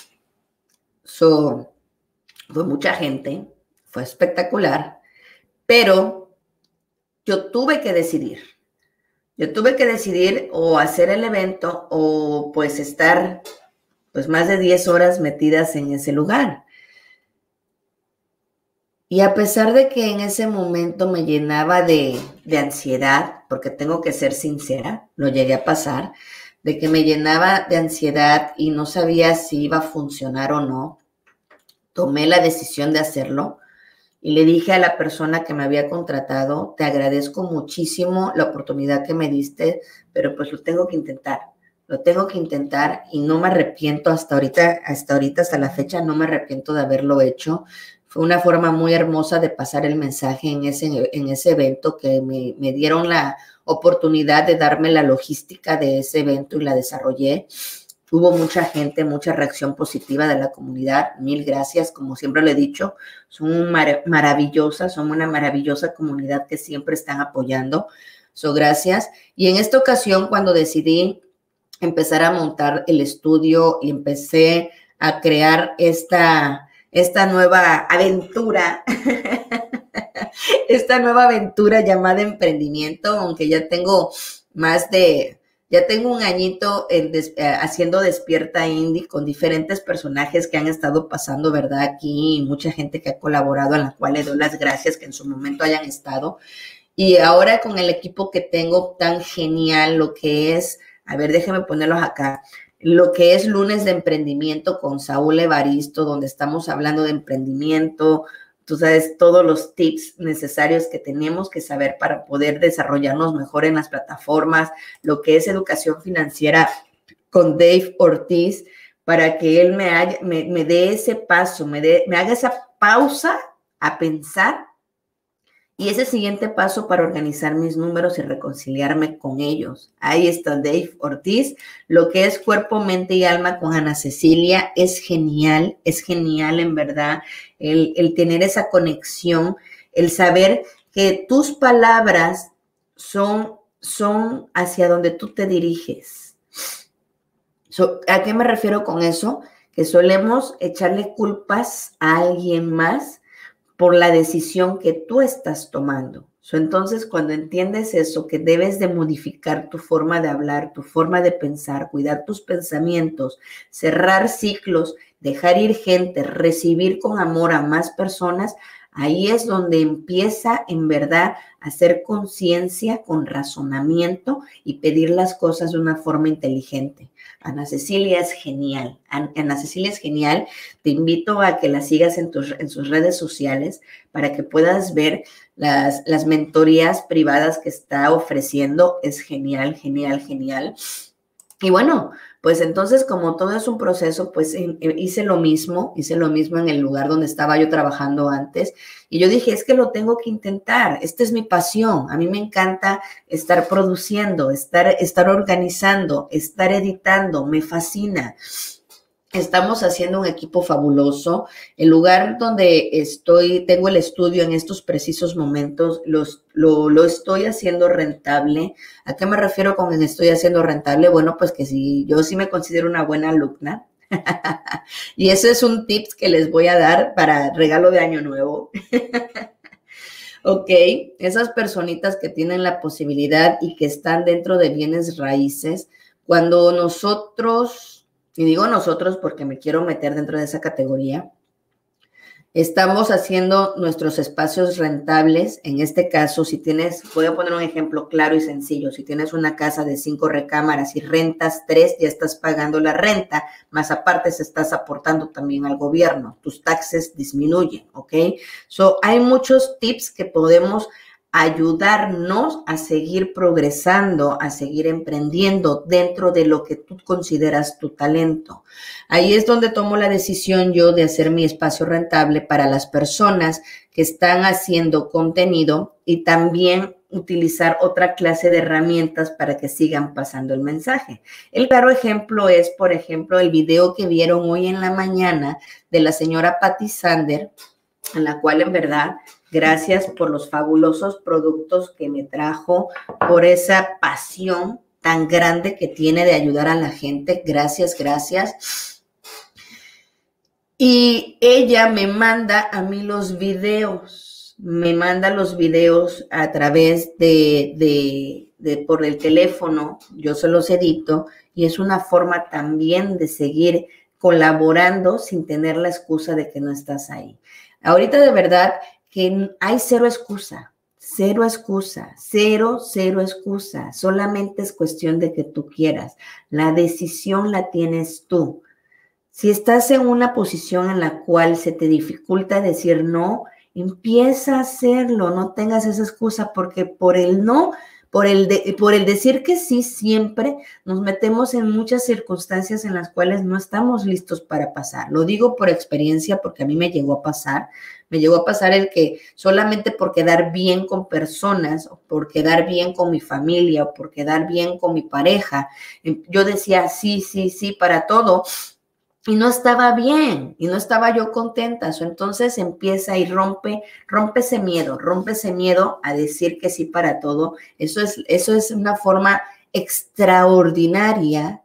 Fue mucha gente, fue espectacular, pero yo tuve que decidir. Yo tuve que decidir o hacer el evento o pues estar pues más de 10 horas metidas en ese lugar. Y a pesar de que en ese momento me llenaba de ansiedad, porque tengo que ser sincera, lo llegué a pasar, de que me llenaba de ansiedad y no sabía si iba a funcionar o no, tomé la decisión de hacerlo y le dije a la persona que me había contratado, te agradezco muchísimo la oportunidad que me diste, pero pues lo tengo que intentar y no me arrepiento hasta la fecha, no me arrepiento de haberlo hecho. Fue una forma muy hermosa de pasar el mensaje en ese evento, que me dieron la oportunidad de darme la logística de ese evento y la desarrollé. Hubo mucha gente, mucha reacción positiva de la comunidad. Mil gracias, como siempre lo he dicho. Son maravillosas, son una maravillosa comunidad que siempre están apoyando. Gracias. Y en esta ocasión, cuando decidí empezar a montar el estudio y empecé a crear esta nueva aventura, esta nueva aventura llamada emprendimiento, aunque ya tengo un añito haciendo Despierta Indie con diferentes personajes que han estado pasando, ¿verdad? Aquí, mucha gente que ha colaborado, a la cual le doy las gracias que en su momento hayan estado. Y ahora con el equipo que tengo tan genial, lo que es, a ver, déjenme ponerlos acá, lo que es Lunes de Emprendimiento con Saúl Evaristo, donde estamos hablando de emprendimiento. Tú sabes, todos los tips necesarios que tenemos que saber para poder desarrollarnos mejor en las plataformas, lo que es educación financiera con Dave Ortiz, para que él me dé ese paso, me haga esa pausa a pensar y ese siguiente paso para organizar mis números y reconciliarme con ellos. Ahí está Dave Ortiz. Lo que es Cuerpo, Mente y Alma con Ana Cecilia es genial en verdad. El tener esa conexión, el saber que tus palabras son hacia donde tú te diriges. ¿A qué me refiero con eso? Que solemos echarle culpas a alguien más por la decisión que tú estás tomando. Entonces, cuando entiendes eso, que debes de modificar tu forma de hablar, tu forma de pensar, cuidar tus pensamientos, cerrar ciclos, dejar ir gente, recibir con amor a más personas, ahí es donde empieza en verdad a hacer conciencia con razonamiento y pedir las cosas de una forma inteligente. Ana Cecilia es genial. Ana Cecilia es genial. Te invito a que la sigas en sus redes sociales para que puedas ver las mentorías privadas que está ofreciendo. Es genial. Y bueno, pues entonces, como todo es un proceso, pues hice lo mismo en el lugar donde estaba yo trabajando antes. Y yo dije, es que lo tengo que intentar. Esta es mi pasión. A mí me encanta estar produciendo, estar organizando, estar editando. Me fascina. Estamos haciendo un equipo fabuloso. El lugar donde tengo el estudio en estos precisos momentos, lo estoy haciendo rentable. ¿A qué me refiero con estoy haciendo rentable? Bueno, pues que yo sí me considero una buena alumna. Y ese es un tip que les voy a dar para regalo de Año Nuevo. Ok, esas personitas que tienen la posibilidad y que están dentro de bienes raíces, cuando nosotros, y digo nosotros porque me quiero meter dentro de esa categoría, estamos haciendo nuestros espacios rentables. En este caso, voy a poner un ejemplo claro y sencillo. Si tienes una casa de 5 recámaras y rentas 3, ya estás pagando la renta, más aparte se estás aportando también al gobierno. Tus taxes disminuyen, ¿ok? Hay muchos tips que podemos ayudarnos a seguir progresando, a seguir emprendiendo dentro de lo que tú consideras tu talento. Ahí es donde tomo la decisión yo de hacer mi espacio rentable para las personas que están haciendo contenido y también utilizar otra clase de herramientas para que sigan pasando el mensaje. El claro ejemplo es, por ejemplo, el video que vieron hoy en la mañana de la señora Patti Sander, en la cual en verdad, gracias por los fabulosos productos que me trajo, por esa pasión tan grande que tiene de ayudar a la gente. Gracias, gracias. Y ella me manda a mí los videos, me manda los videos a través por el teléfono, yo se los edito y es una forma también de seguir colaborando sin tener la excusa de que no estás ahí. Ahorita de verdad que hay cero excusa, cero excusa, solamente es cuestión de que tú quieras. La decisión la tienes tú. Si estás en una posición en la cual se te dificulta decir no, empieza a hacerlo, no tengas esa excusa, porque por el no, por el decir que sí, siempre nos metemos en muchas circunstancias en las cuales no estamos listos para pasar. Lo digo por experiencia, porque a mí me llegó a pasar el que solamente por quedar bien con personas, o por quedar bien con mi familia, o por quedar bien con mi pareja, yo decía sí para todo, y no estaba bien, y no estaba yo contenta. Entonces empieza y rompe ese miedo a decir que sí para todo. Eso es una forma extraordinaria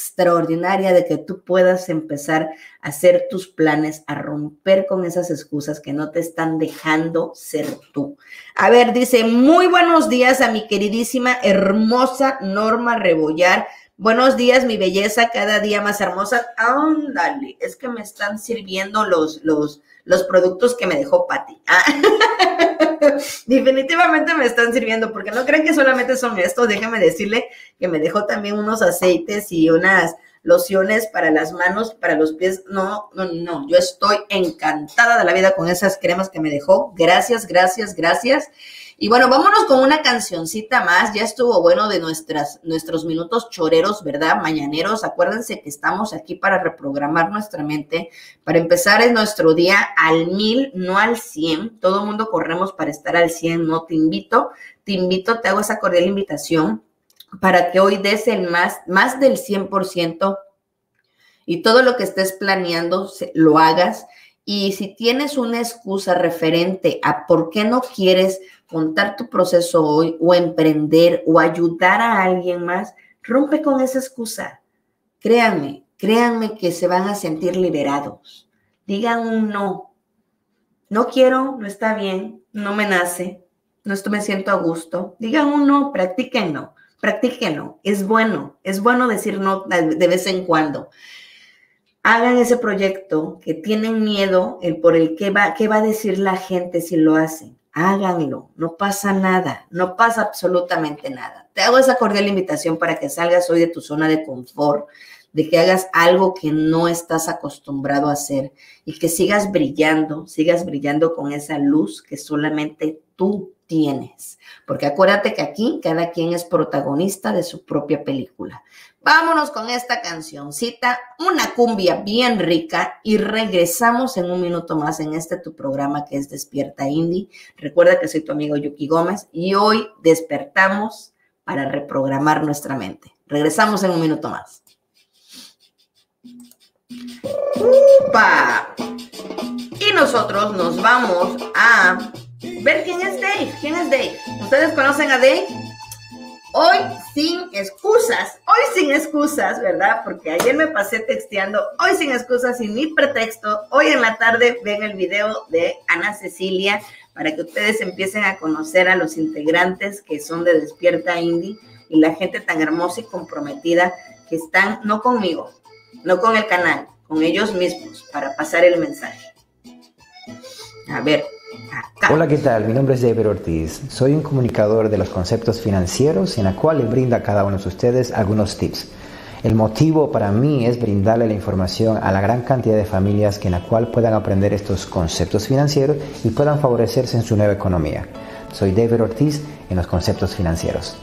de que tú puedas empezar a hacer tus planes, a romper con esas excusas que no te están dejando ser tú. A ver, dice, muy buenos días a mi queridísima, hermosa Norma Rebollar. Buenos días, mi belleza, cada día más hermosa. Ándale, es que me están sirviendo los productos que me dejó Patti. Definitivamente me están sirviendo, porque no creen que solamente son estos. Déjame decirle que me dejó también unos aceites y unas lociones para las manos, para los pies. No, yo estoy encantada de la vida con esas cremas que me dejó. Gracias. Y bueno, vámonos con una cancioncita más. Ya estuvo bueno de nuestros minutos choreros, ¿verdad? Mañaneros. Acuérdense que estamos aquí para reprogramar nuestra mente, para empezar en nuestro día al 1000, no al 100. Todo el mundo corremos para estar al 100, ¿no? Te invito, te hago esa cordial invitación para que hoy des el más del 100% y todo lo que estés planeando lo hagas. Y si tienes una excusa referente a por qué no quieres contar tu proceso hoy o emprender o ayudar a alguien más, rompe con esa excusa. Créanme que se van a sentir liberados. Digan un no. No quiero, no está bien, no me nace, no me siento a gusto. Digan un no, practíquenlo. Es bueno decir no de vez en cuando. Hagan ese proyecto que tienen miedo por el qué va a decir la gente si lo hacen. Háganlo, no pasa nada, no pasa absolutamente nada. Te hago esa cordial invitación para que salgas hoy de tu zona de confort, de que hagas algo que no estás acostumbrado a hacer y que sigas brillando con esa luz que solamente tú tienes. Porque acuérdate que aquí cada quien es protagonista de su propia película. Vámonos con esta cancioncita, una cumbia bien rica, y regresamos en un minuto más en tu programa que es Despierta Indie. Recuerda que soy tu amigo Yuki Gómez y hoy despertamos para reprogramar nuestra mente. Regresamos en un minuto más. ¡Upa! Y nosotros nos vamos a ver quién es Dave. ¿Ustedes conocen a Dave? Hoy sin excusas, ¿verdad? Porque ayer me pasé texteando, hoy sin excusas, sin ni pretexto. Hoy en la tarde ven el video de Ana Cecilia para que ustedes empiecen a conocer a los integrantes que son de Despierta Indie y la gente tan hermosa y comprometida que están, no conmigo, no con el canal, con ellos mismos, para pasar el mensaje. A ver. Acá. Hola, ¿qué tal? Mi nombre es David Ortiz. Soy un comunicador de los conceptos financieros en la cual le brinda a cada uno de ustedes algunos tips. El motivo para mí es brindarle la información a la gran cantidad de familias que en la cual puedan aprender estos conceptos financieros y puedan favorecerse en su nueva economía. Soy David Ortiz en los conceptos financieros.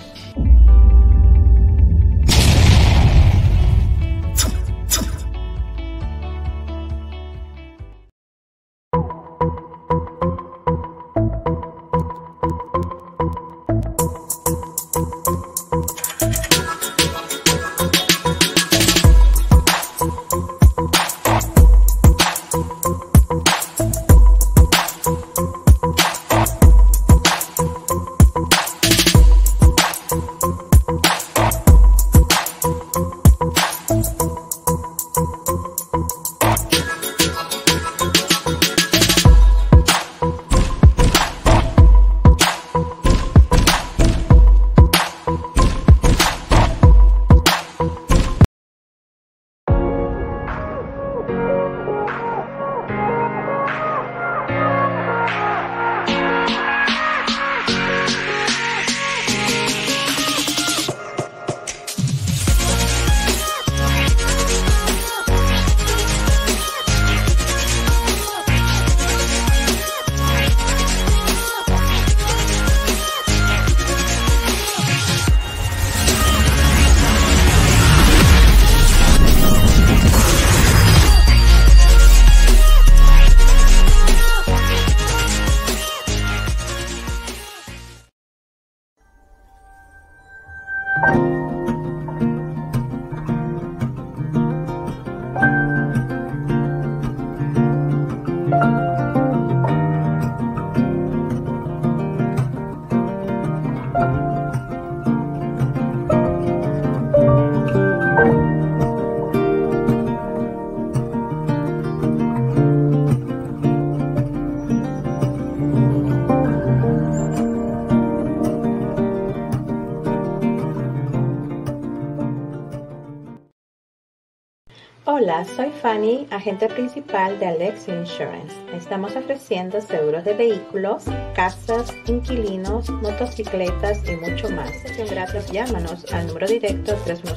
Hola, soy Fanny, agente principal de Alexa Insurance. Estamos ofreciendo seguros de vehículos, casas, inquilinos, motocicletas y mucho más. Gracias, llámanos al número directo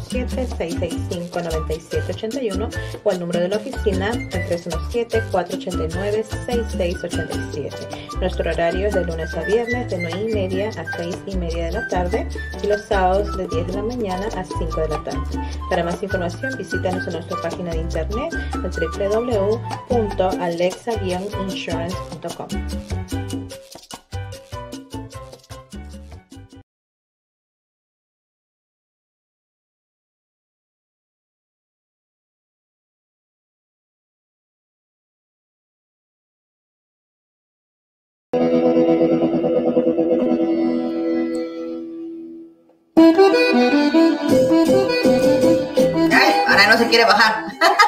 317-665-9781 o al número de la oficina al 317-489-6687. Nuestro horario es de lunes a viernes de 9:30 a 6:30 de la tarde y los sábados de 10 de la mañana a 5 de la tarde. Para más información, visítanos en nuestra página de internet www.alexa-insurance.com. Ay, ahora no se quiere bajar.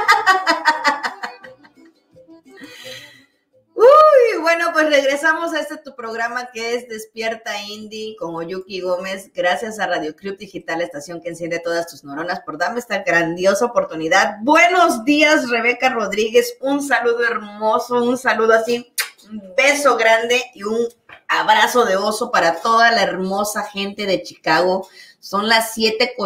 Bueno, pues regresamos a tu programa que es Despierta Indie con Oyuki Gómez. Gracias a Radio Club Digital, estación que enciende todas tus neuronas, por darme esta grandiosa oportunidad. Buenos días, Rebeca Rodríguez. Un saludo hermoso, un saludo así, un beso grande y un abrazo de oso para toda la hermosa gente de Chicago. Son las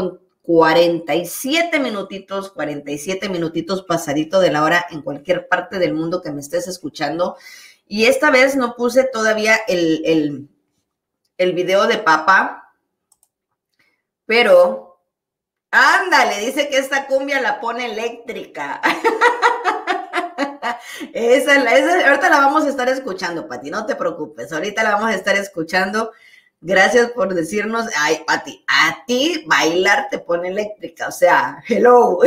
7:47 minutitos, 47 minutitos pasadito de la hora en cualquier parte del mundo que me estés escuchando. Y esta vez no puse todavía el video de papá, pero ándale, dice que esta cumbia la pone eléctrica. Esa, ahorita la vamos a estar escuchando, Pati, no te preocupes, ahorita la vamos a estar escuchando. Gracias por decirnos, ay, Pati, a ti bailar te pone eléctrica, o sea, hello.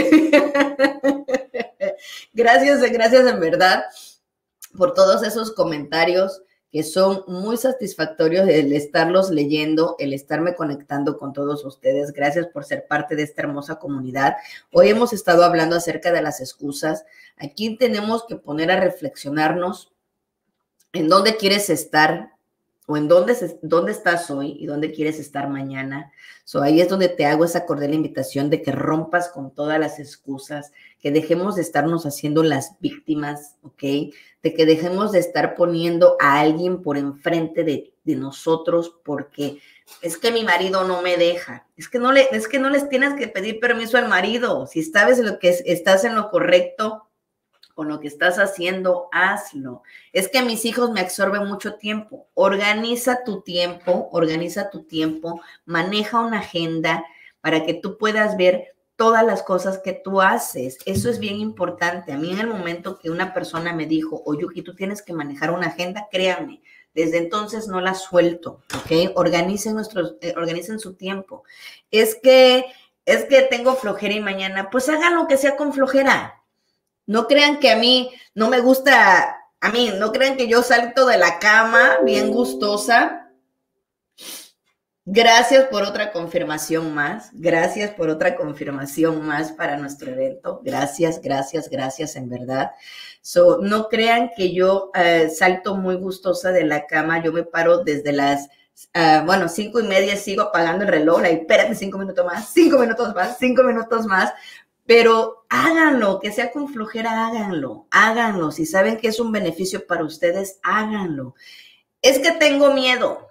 Gracias en verdad por todos esos comentarios que son muy satisfactorios, el estarlos leyendo, el estarme conectando con todos ustedes. Gracias por ser parte de esta hermosa comunidad. Hoy hemos estado hablando acerca de las excusas. Aquí tenemos que poner a reflexionarnos en dónde quieres estar o en dónde estás hoy y dónde quieres estar mañana. Ahí es donde te hago esa cordial invitación de que rompas con todas las excusas, que dejemos de estarnos haciendo las víctimas, ¿ok? De que dejemos de estar poniendo a alguien por enfrente de nosotros porque es que mi marido no me deja. Es que no les tienes que pedir permiso al marido. Si sabes lo que estás en lo correcto, con lo que estás haciendo, hazlo. Es que mis hijos me absorben mucho tiempo. Organiza tu tiempo, maneja una agenda para que tú puedas ver todas las cosas que tú haces. Eso es bien importante. A mí en el momento que una persona me dijo, Oyuki, tú tienes que manejar una agenda, créanme, desde entonces no la suelto, ¿ok? Organicen su tiempo. Es que tengo flojera y mañana, pues hagan lo que sea con flojera. No crean que a mí no me gusta, no crean que yo salto de la cama bien gustosa. Gracias por otra confirmación más. Gracias por otra confirmación más para nuestro evento. Gracias en verdad. No crean que yo salto muy gustosa de la cama. Yo me paro desde las 5:30, sigo apagando el reloj. Espérate 5 minutos más, 5 minutos más, 5 minutos más. Pero háganlo, que sea con flojera, háganlo. Si saben que es un beneficio para ustedes, háganlo. Es que tengo miedo.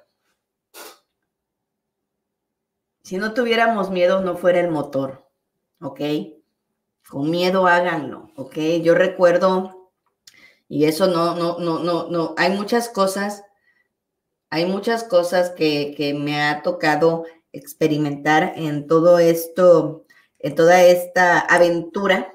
Si no tuviéramos miedo, no fuera el motor, ¿ok? Con miedo, háganlo, ¿ok? Yo recuerdo, y eso no, hay muchas cosas que me ha tocado experimentar en todo esto, en toda esta aventura,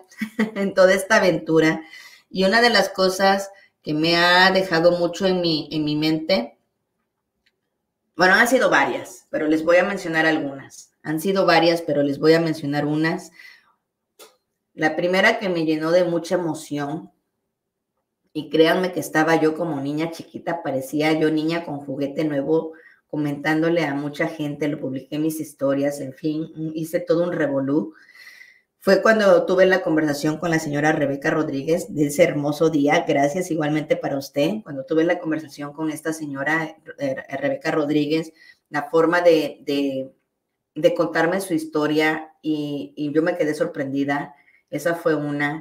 y una de las cosas que me ha dejado mucho en mi mente, bueno, han sido varias, pero les voy a mencionar algunas. Unas. La primera que me llenó de mucha emoción, y créanme que estaba yo como niña chiquita, parecía yo niña con juguete nuevo, comentándole a mucha gente, lo publiqué en mis historias, en fin, hice todo un revolú. Fue cuando tuve la conversación con la señora Rebeca Rodríguez de ese hermoso día. Gracias igualmente para usted. Cuando tuve la conversación con esta señora Rebeca Rodríguez, la forma de contarme su historia y yo me quedé sorprendida. Esa fue una.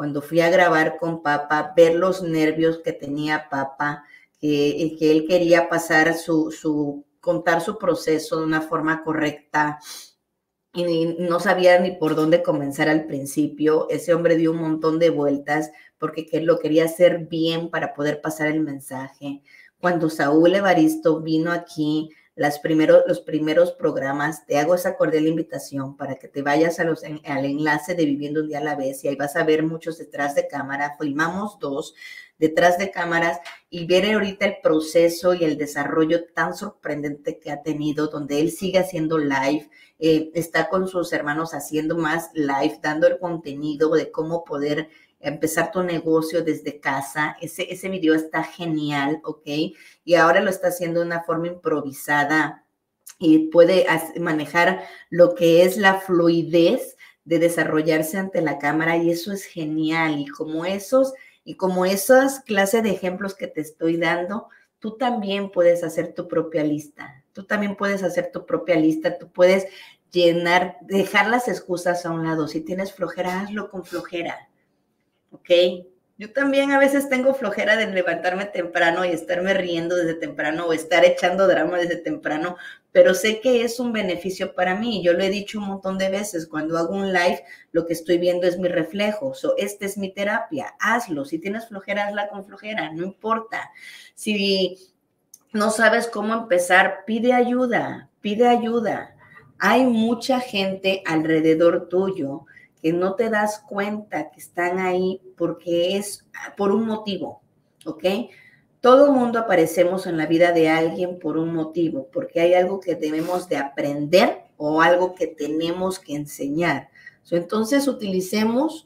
cuando fui a grabar con Papa, ver los nervios que tenía Papa, que él quería pasar contar su proceso de una forma correcta y no sabía ni por dónde comenzar al principio. Ese hombre dio un montón de vueltas porque lo quería hacer bien para poder pasar el mensaje. Cuando Saúl Evaristo vino aquí, los primeros programas, te hago esa cordial invitación para que te vayas al enlace de Viviendo un Día a la Vez y ahí vas a ver muchos detrás de cámara. Filmamos 2 detrás de cámaras y ver ahorita el proceso y el desarrollo tan sorprendente que ha tenido, donde él sigue haciendo live, está con sus hermanos haciendo más live, dando el contenido de cómo poder empezar tu negocio desde casa. Ese video está genial, ¿ok? Y ahora lo está haciendo de una forma improvisada y puede manejar lo que es la fluidez de desarrollarse ante la cámara y eso es genial. Y como esas clases de ejemplos que te estoy dando, tú también puedes hacer tu propia lista. Tú puedes dejar las excusas a un lado. Si tienes flojera, hazlo con flojera. ¿Ok? Yo también a veces tengo flojera de levantarme temprano y estarme riendo desde temprano o estar echando drama desde temprano, pero sé que es un beneficio para mí. Yo lo he dicho un montón de veces, cuando hago un live, lo que estoy viendo es mi reflejo. Esta es mi terapia, hazlo. Si tienes flojera, hazla con flojera, no importa. Si no sabes cómo empezar, pide ayuda. Hay mucha gente alrededor tuyo que no te das cuenta que están ahí porque es por un motivo, ¿ok? Todo mundo aparecemos en la vida de alguien por un motivo, porque hay algo que debemos de aprender o algo que tenemos que enseñar. Entonces, utilicemos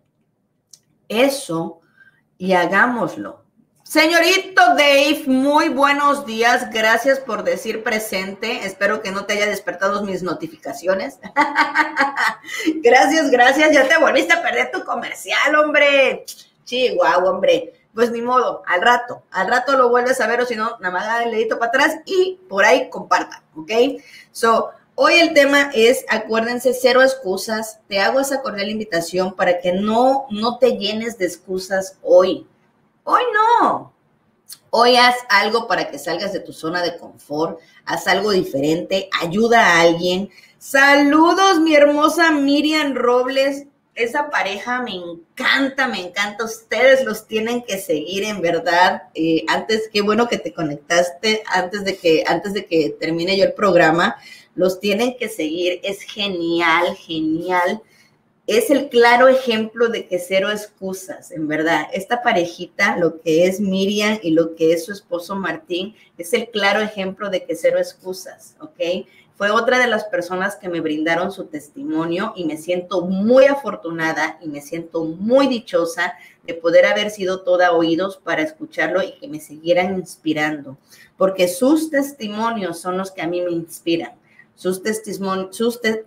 eso y hagámoslo. Señorito Dave, muy buenos días. Gracias por decir presente. Espero que no te haya despertado mis notificaciones. Gracias. Ya te volviste a perder tu comercial, hombre. Chihuahua, hombre. Pues ni modo, al rato lo vuelves a ver o si no, nada más da el dedito para atrás y por ahí compartan, ¿ok? Hoy el tema es, acuérdense, 0 excusas. Te hago esa cordial invitación para que no te llenes de excusas hoy. Hoy no. Hoy haz algo para que salgas de tu zona de confort, haz algo diferente, ayuda a alguien. Saludos, mi hermosa Miriam Robles. Esa pareja me encanta. Ustedes los tienen que seguir, en verdad. Qué bueno que te conectaste antes de que termine yo el programa. Los tienen que seguir. Es genial. Es el claro ejemplo de que 0 excusas, en verdad. Esta parejita, lo que es Miriam y lo que es su esposo Martín, es el claro ejemplo de que 0 excusas, ¿ok? Fue otra de las personas que me brindaron su testimonio y me siento muy afortunada y me siento muy dichosa de poder haber sido toda oídos para escucharlo y que me siguieran inspirando, porque sus testimonios son los que a mí me inspiran. Sus testimonios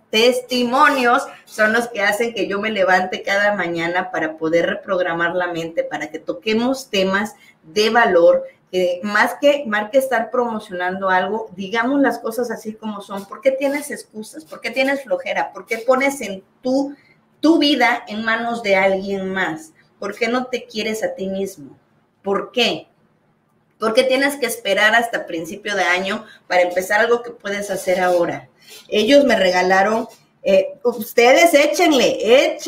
son los que hacen que yo me levante cada mañana para poder reprogramar la mente, para que toquemos temas de valor, que más que estar promocionando algo, digamos las cosas así como son. ¿Por qué tienes excusas? ¿Por qué tienes flojera? ¿Por qué pones en tu vida en manos de alguien más? ¿Por qué no te quieres a ti mismo? ¿Por qué? ¿Por qué tienes que esperar hasta principio de año para empezar algo que puedes hacer ahora? Ellos me regalaron, ustedes échenle.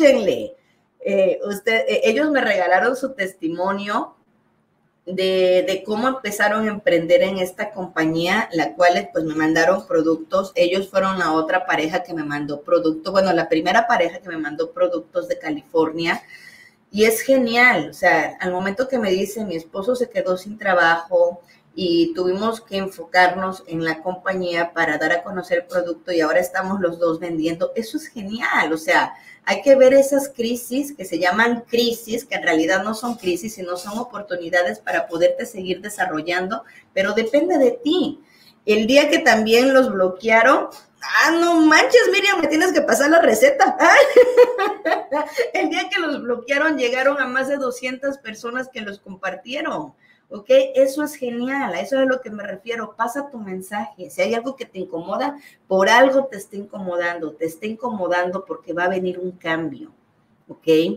Ellos me regalaron su testimonio de cómo empezaron a emprender en esta compañía, la cual pues me mandaron productos. Ellos fueron la otra pareja que me mandó productos, la primera pareja que me mandó productos de California. Y es genial, o sea, al momento que me dice, mi esposo se quedó sin trabajo y tuvimos que enfocarnos en la compañía para dar a conocer el producto y ahora estamos los dos vendiendo. Eso es genial, o sea, hay que ver esas crisis que se llaman crisis, que en realidad no son crisis, sino son oportunidades para poderte seguir desarrollando, pero depende de ti. El día que también los bloquearon, no manches, Miriam, me tienes que pasar la receta. El día que los bloquearon, llegaron a más de 200 personas que los compartieron. ¿Ok? Eso es genial, a eso es a lo que me refiero. Pasa tu mensaje. Si hay algo que te incomoda, por algo te está incomodando porque va a venir un cambio. ¿Ok?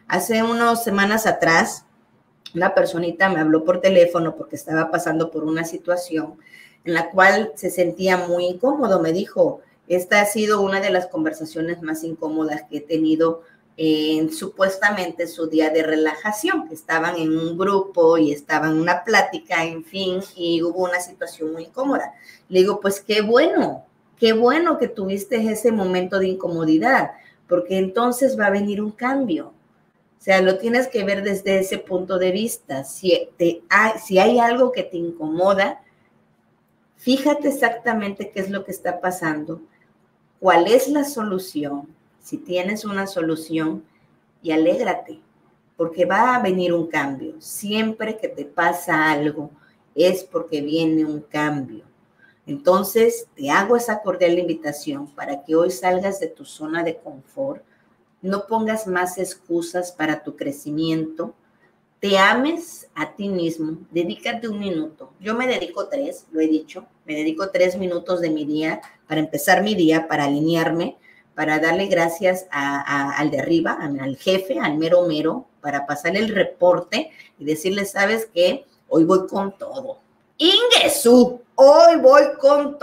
Hace unas semanas atrás, una personita me habló por teléfono porque estaba pasando por una situación en la cual se sentía muy incómodo. Me dijo, esta ha sido una de las conversaciones más incómodas que he tenido en supuestamente su día de relajación, que estaban en un grupo y estaban en una plática, en fin, y hubo una situación muy incómoda. Le digo, pues qué bueno que tuviste ese momento de incomodidad, porque entonces va a venir un cambio. O sea, lo tienes que ver desde ese punto de vista. Si hay algo que te incomoda, fíjate exactamente qué es lo que está pasando, cuál es la solución, si tienes una solución, y alégrate, porque va a venir un cambio. Siempre que te pasa algo, es porque viene un cambio. Entonces, te hago esa cordial invitación para que hoy salgas de tu zona de confort, no pongas más excusas para tu crecimiento, te ames a ti mismo, dedícate 1 minuto. Yo me dedico 3, lo he dicho, me dedico 3 minutos de mi día para empezar mi día, para alinearme, para darle gracias al de arriba, al jefe, al mero mero, para pasarle el reporte y decirle, ¿sabes qué? Hoy voy con todo. ¡Ingesú! Hoy voy con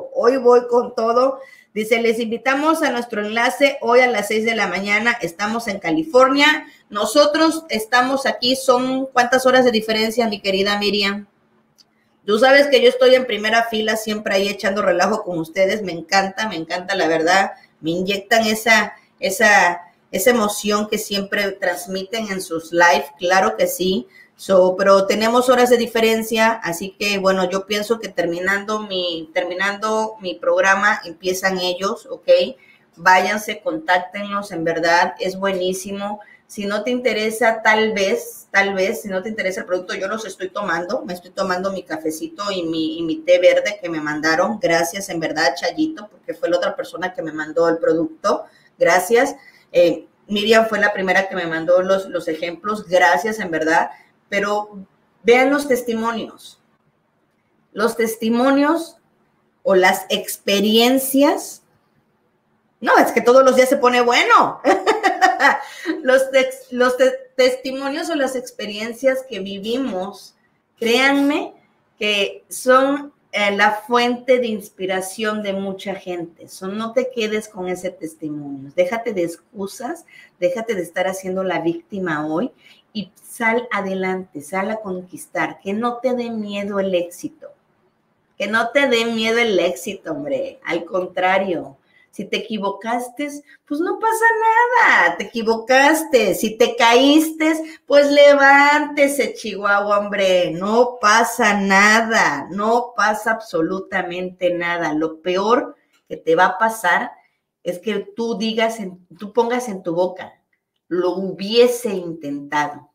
todo. Dice, les invitamos a nuestro enlace hoy a las 6 de la mañana. Estamos en California. Nosotros estamos aquí. ¿Son cuántas horas de diferencia, mi querida Miriam? Tú sabes que yo estoy en primera fila, siempre ahí echando relajo con ustedes. Me encanta, la verdad. Me inyectan esa emoción que siempre transmiten en sus live. Claro que sí. Pero tenemos horas de diferencia, así que bueno, yo pienso que terminando mi programa, empiezan ellos, ¿ok? Váyanse, contáctenos, en verdad, es buenísimo. Si no te interesa, tal vez, si no te interesa el producto, yo los estoy tomando, me estoy tomando mi cafecito y mi té verde que me mandaron. Gracias, en verdad, Chayito, porque fue la otra persona que me mandó el producto. Gracias. Miriam fue la primera que me mandó los ejemplos. Gracias, en verdad. Pero vean los testimonios o las experiencias. No, es que todos los días se pone bueno. Los testimonios o las experiencias que vivimos, créanme que son la fuente de inspiración de mucha gente. No te quedes con ese testimonio. Déjate de excusas, déjate de estar haciendo la víctima hoy y sal adelante, sal a conquistar. Que no te dé miedo el éxito. Que no te dé miedo el éxito, hombre. Al contrario, si te equivocaste, pues no pasa nada. Te equivocaste. Si te caíste, pues levántese, Chihuahua, hombre. No pasa nada. No pasa absolutamente nada. Lo peor que te va a pasar es que tú pongas en tu boca, lo hubiese intentado.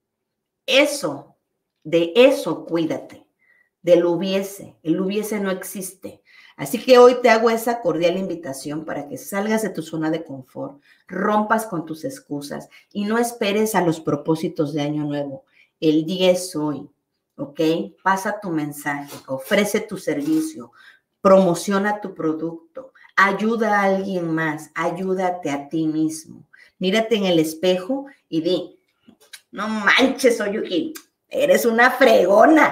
De eso cuídate, del hubiese. El hubiese no existe. Así que hoy te hago esa cordial invitación para que salgas de tu zona de confort, rompas con tus excusas y no esperes a los propósitos de Año Nuevo. El día es hoy, ¿ok? Pasa tu mensaje, ofrece tu servicio, promociona tu producto, ayuda a alguien más, ayúdate a ti mismo. Mírate en el espejo y di, no manches, Oyuki, eres una fregona.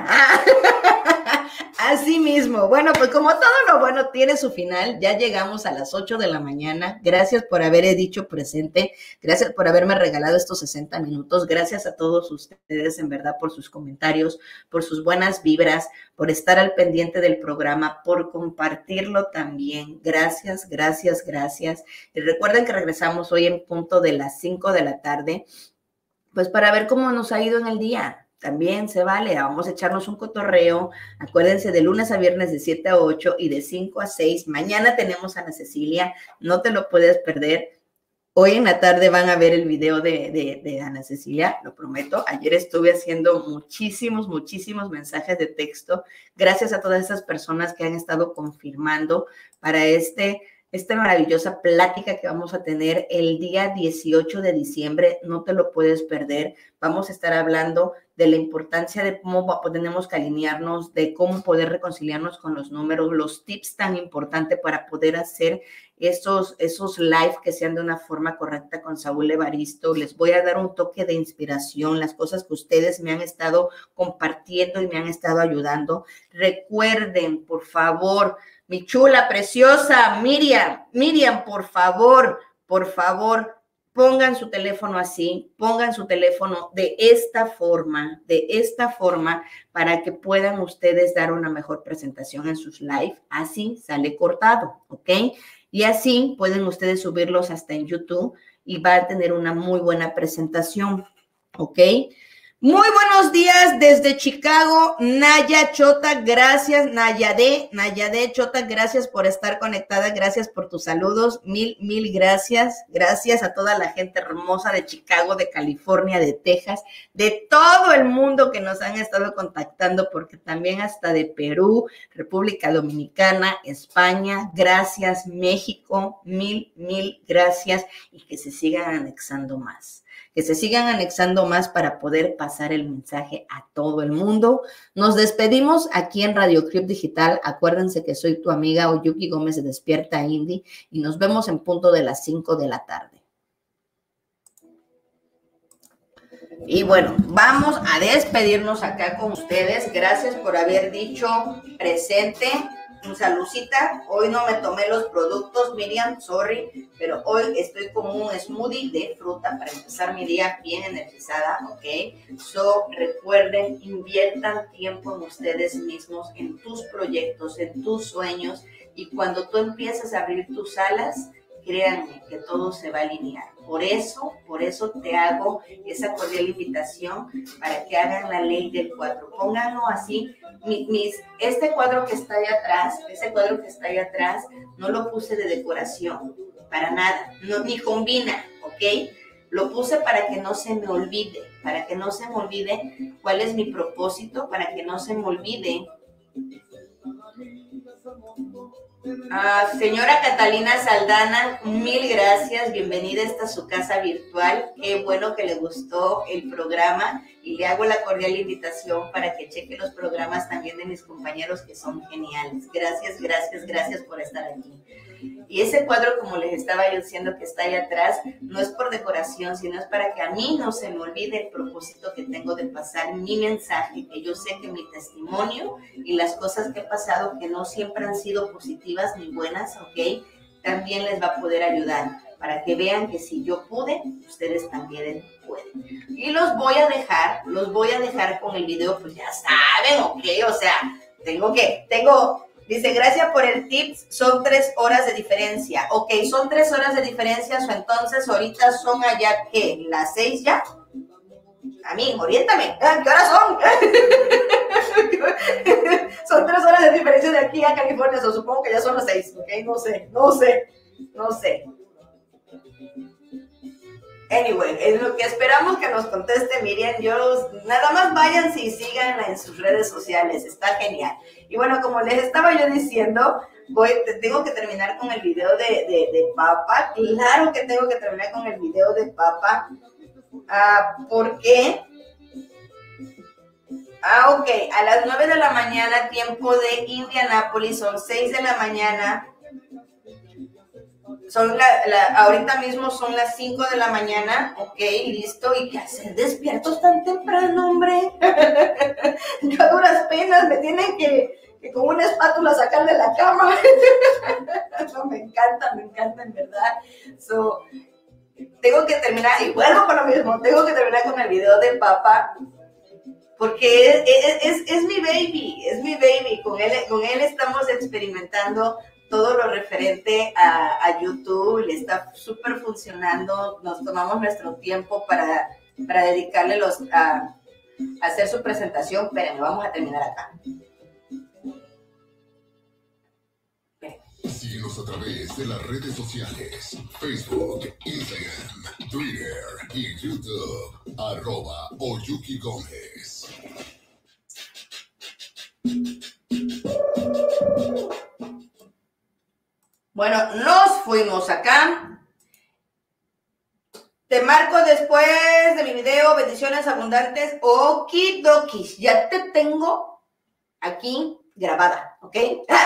Así mismo. Bueno, pues como todo lo bueno tiene su final, ya llegamos a las 8 de la mañana. Gracias por haber dicho presente. Gracias por haberme regalado estos 60 minutos. Gracias a todos ustedes, en verdad, por sus comentarios, por sus buenas vibras, por estar al pendiente del programa, por compartirlo también. Gracias. Y recuerden que regresamos hoy en punto de las 5 de la tarde, pues para ver cómo nos ha ido en el día. También se vale, vamos a echarnos un cotorreo. Acuérdense, de lunes a viernes de 7 a 8 y de 5 a 6. Mañana tenemos a Ana Cecilia, no te lo puedes perder. Hoy en la tarde van a ver el video de Ana Cecilia, lo prometo. Ayer estuve haciendo muchísimos mensajes de texto. Gracias a todas esas personas que han estado confirmando para este esta maravillosa plática que vamos a tener el día 18 de diciembre. No te lo puedes perder. Vamos a estar hablando de la importancia de cómo tenemos que alinearnos, de cómo poder reconciliarnos con los números, los tips tan importantes para poder hacer esos live que sean de una forma correcta con Saúl Evaristo. Les voy a dar un toque de inspiración, las cosas que ustedes me han estado compartiendo y me han estado ayudando. Recuerden, por favor, mi chula, preciosa, Miriam, por favor, pongan su teléfono así, pongan su teléfono de esta forma, para que puedan ustedes dar una mejor presentación en sus live. Así sale cortado, ¿ok? Y así pueden ustedes subirlos hasta en YouTube y va a tener una muy buena presentación, ¿ok? Muy buenos días desde Chicago, Naya Chota, gracias, Nayade Chota, gracias por estar conectada, gracias por tus saludos, mil gracias, gracias a toda la gente hermosa de Chicago, de California, de Texas, de todo el mundo que nos han estado contactando, porque también hasta de Perú, República Dominicana, España, gracias, México, mil gracias, y que se sigan anexando más. Que se sigan anexando más para poder pasar el mensaje a todo el mundo. Nos despedimos aquí en Radio Crip Digital. Acuérdense que soy tu amiga Oyuki Gómez de Despierta Indie y nos vemos en punto de las 5 de la tarde. Y bueno, vamos a despedirnos acá con ustedes. Gracias por haber dicho presente. Un saludcita. Hoy no me tomé los productos, Miriam, sorry, pero hoy estoy con un smoothie de fruta para empezar mi día bien energizada, ¿ok? So, recuerden, inviertan tiempo en ustedes mismos, en tus proyectos, en tus sueños, y cuando tú empiezas a abrir tus alas, créanme que todo se va a alinear. Por eso te hago esa cordial invitación para que hagan la ley del 4. Pónganlo así. Este cuadro que está ahí atrás, no lo puse de decoración, para nada, no, ni combina, ¿ok? Lo puse para que no se me olvide, cuál es mi propósito, para que no se me olvide. Señora Catalina Saldana, mil gracias, bienvenida a esta su casa virtual, qué bueno que le gustó el programa y le hago la cordial invitación para que cheque los programas también de mis compañeros que son geniales. Gracias por estar aquí. Y ese cuadro, como les estaba yo diciendo que está ahí atrás, no es por decoración, sino es para que a mí no se me olvide el propósito que tengo de pasar mi mensaje, que yo sé que mi testimonio y las cosas que he pasado, que no siempre han sido positivas ni buenas, ¿ok? También les va a poder ayudar, para que vean que si yo pude, ustedes también pueden. Y los voy a dejar con el video, pues ya saben, ¿ok? O sea, dice, gracias por el tips, son 3 horas de diferencia. Ok, son 3 horas de diferencia, o entonces ahorita son allá, ¿qué? ¿Las 6 ya? A mí, oriéntame, ¿qué horas son? Son 3 horas de diferencia de aquí a California, so supongo que ya son las 6, ok, no sé. Anyway, es lo que esperamos que nos conteste Miriam. Nada más vayan y síganla en sus redes sociales, está genial. Y bueno, como les estaba yo diciendo, tengo que terminar con el video de Papa. Claro que tengo que terminar con el video de Papa. ¿Por qué? Ok, a las 9 de la mañana, tiempo de Indianápolis, son 6 de la mañana. Ahorita mismo son las 5 de la mañana, ok, listo. ¿Y qué hacer despiertos tan temprano, hombre? Yo a duras penas me tienen que con una espátula sacar de la cama. No, me encanta en verdad. So, tengo que terminar, y vuelvo con lo mismo, tengo que terminar con el video de Papa, porque es mi baby, con él estamos experimentando todo lo referente a YouTube, le está súper funcionando, nos tomamos nuestro tiempo para dedicarle a hacer su presentación, pero vamos a terminar acá. Síguenos a través de las redes sociales, Facebook, Instagram, Twitter y YouTube, @Oyuki Gómez. Bueno, no fuimos acá. Te marco después de mi video. Bendiciones abundantes. Okidokis. Ya te tengo aquí grabada, ¿ok?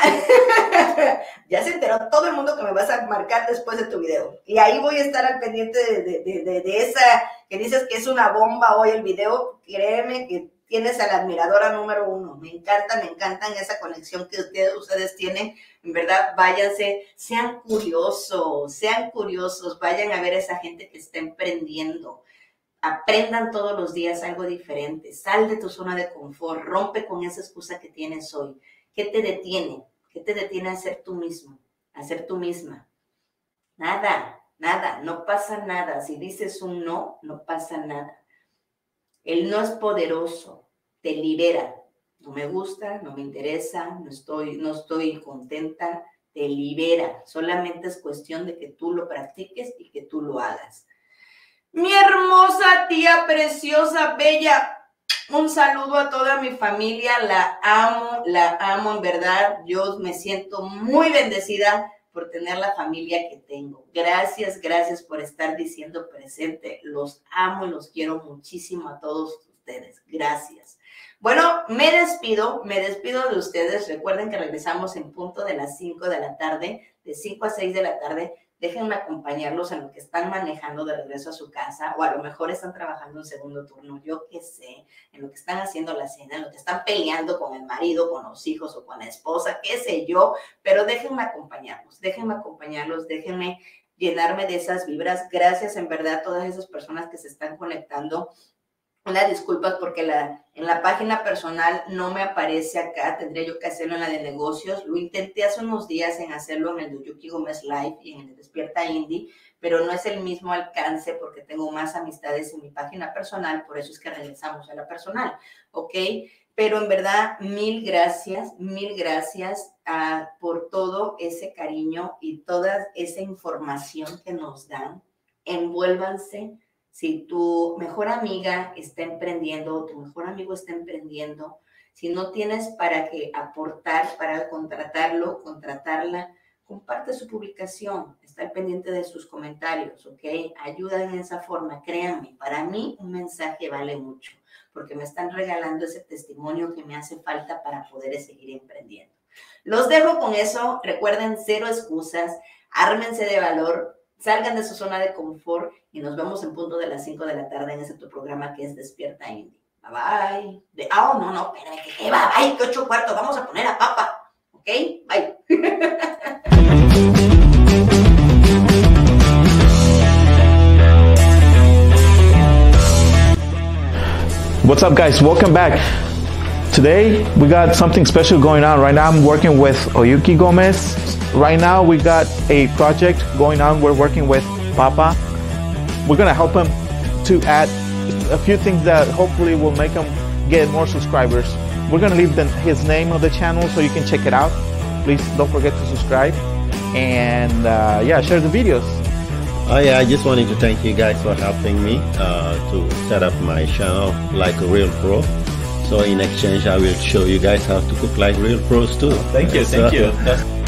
Ya se enteró todo el mundo que me vas a marcar después de tu video. Y ahí voy a estar al pendiente de esa que dices que es una bomba hoy el video. Créeme que tienes a la admiradora número 1. Me encantan esa conexión que ustedes tienen. En verdad, váyanse, sean curiosos, vayan a ver a esa gente que está emprendiendo. Aprendan todos los días algo diferente. Sal de tu zona de confort, rompe con esa excusa que tienes hoy. ¿Qué te detiene? ¿Qué te detiene a ser tú mismo? A ser tú misma. Nada, no pasa nada. Si dices un no, no pasa nada. El no es poderoso, te libera. No me gusta, no me interesa, no estoy contenta, te libera. Solamente es cuestión de que tú lo practiques y que tú lo hagas. Mi hermosa tía preciosa, bella, un saludo a toda mi familia, la amo, en verdad. Yo me siento muy bendecida por tener la familia que tengo. Gracias por estar diciendo presente. Los amo y los quiero muchísimo a todos ustedes. Gracias. Bueno, me despido de ustedes. Recuerden que regresamos en punto de las 5 de la tarde, de 5 a 6 de la tarde. Déjenme acompañarlos en lo que están manejando de regreso a su casa, o a lo mejor están trabajando un segundo turno, yo qué sé, en lo que están haciendo la cena, en lo que están peleando con el marido, con los hijos o con la esposa, qué sé yo, pero déjenme acompañarlos, déjenme llenarme de esas vibras. Gracias en verdad a todas esas personas que se están conectando. Una disculpa porque en la página personal no me aparece acá, tendría yo que hacerlo en la de negocios. Lo intenté hace unos días en hacerlo en el de Oyuki Gómez Live y en el de Despierta Indie, pero no es el mismo alcance porque tengo más amistades en mi página personal, por eso es que regresamos a la personal, ¿ok? Pero en verdad, mil gracias por todo ese cariño y toda esa información que nos dan. Envuélvanse. Si tu mejor amiga está emprendiendo, tu mejor amigo está emprendiendo, si no tienes para qué aportar, para contratarlo, contratarla, comparte su publicación, está al pendiente de sus comentarios, ¿ok? Ayuda en esa forma, créanme, para mí un mensaje vale mucho, porque me están regalando ese testimonio que me hace falta para poder seguir emprendiendo. Los dejo con eso, recuerden, cero excusas, ármense de valor, salgan de su zona de confort y nos vemos en punto de las 5 de la tarde en ese tu programa que es Despierta Indie. Bye, bye. No, espérame, que va, bye, que 8:15, vamos a poner a Papa, ¿ok? Bye. What's up, guys? Welcome back. Today, we got something special going on. Right now, I'm working with Oyuki Gómez. Right now, we got a project going on. We're working with Papa. We're going to help him to add a few things that hopefully will make him get more subscribers. We're going to leave his name on the channel so you can check it out. Please don't forget to subscribe. And yeah, share the videos. Oh yeah, I just wanted to thank you guys for helping me to set up my channel like a real pro. So in exchange, I will show you guys how to cook like real pros too. Thank you.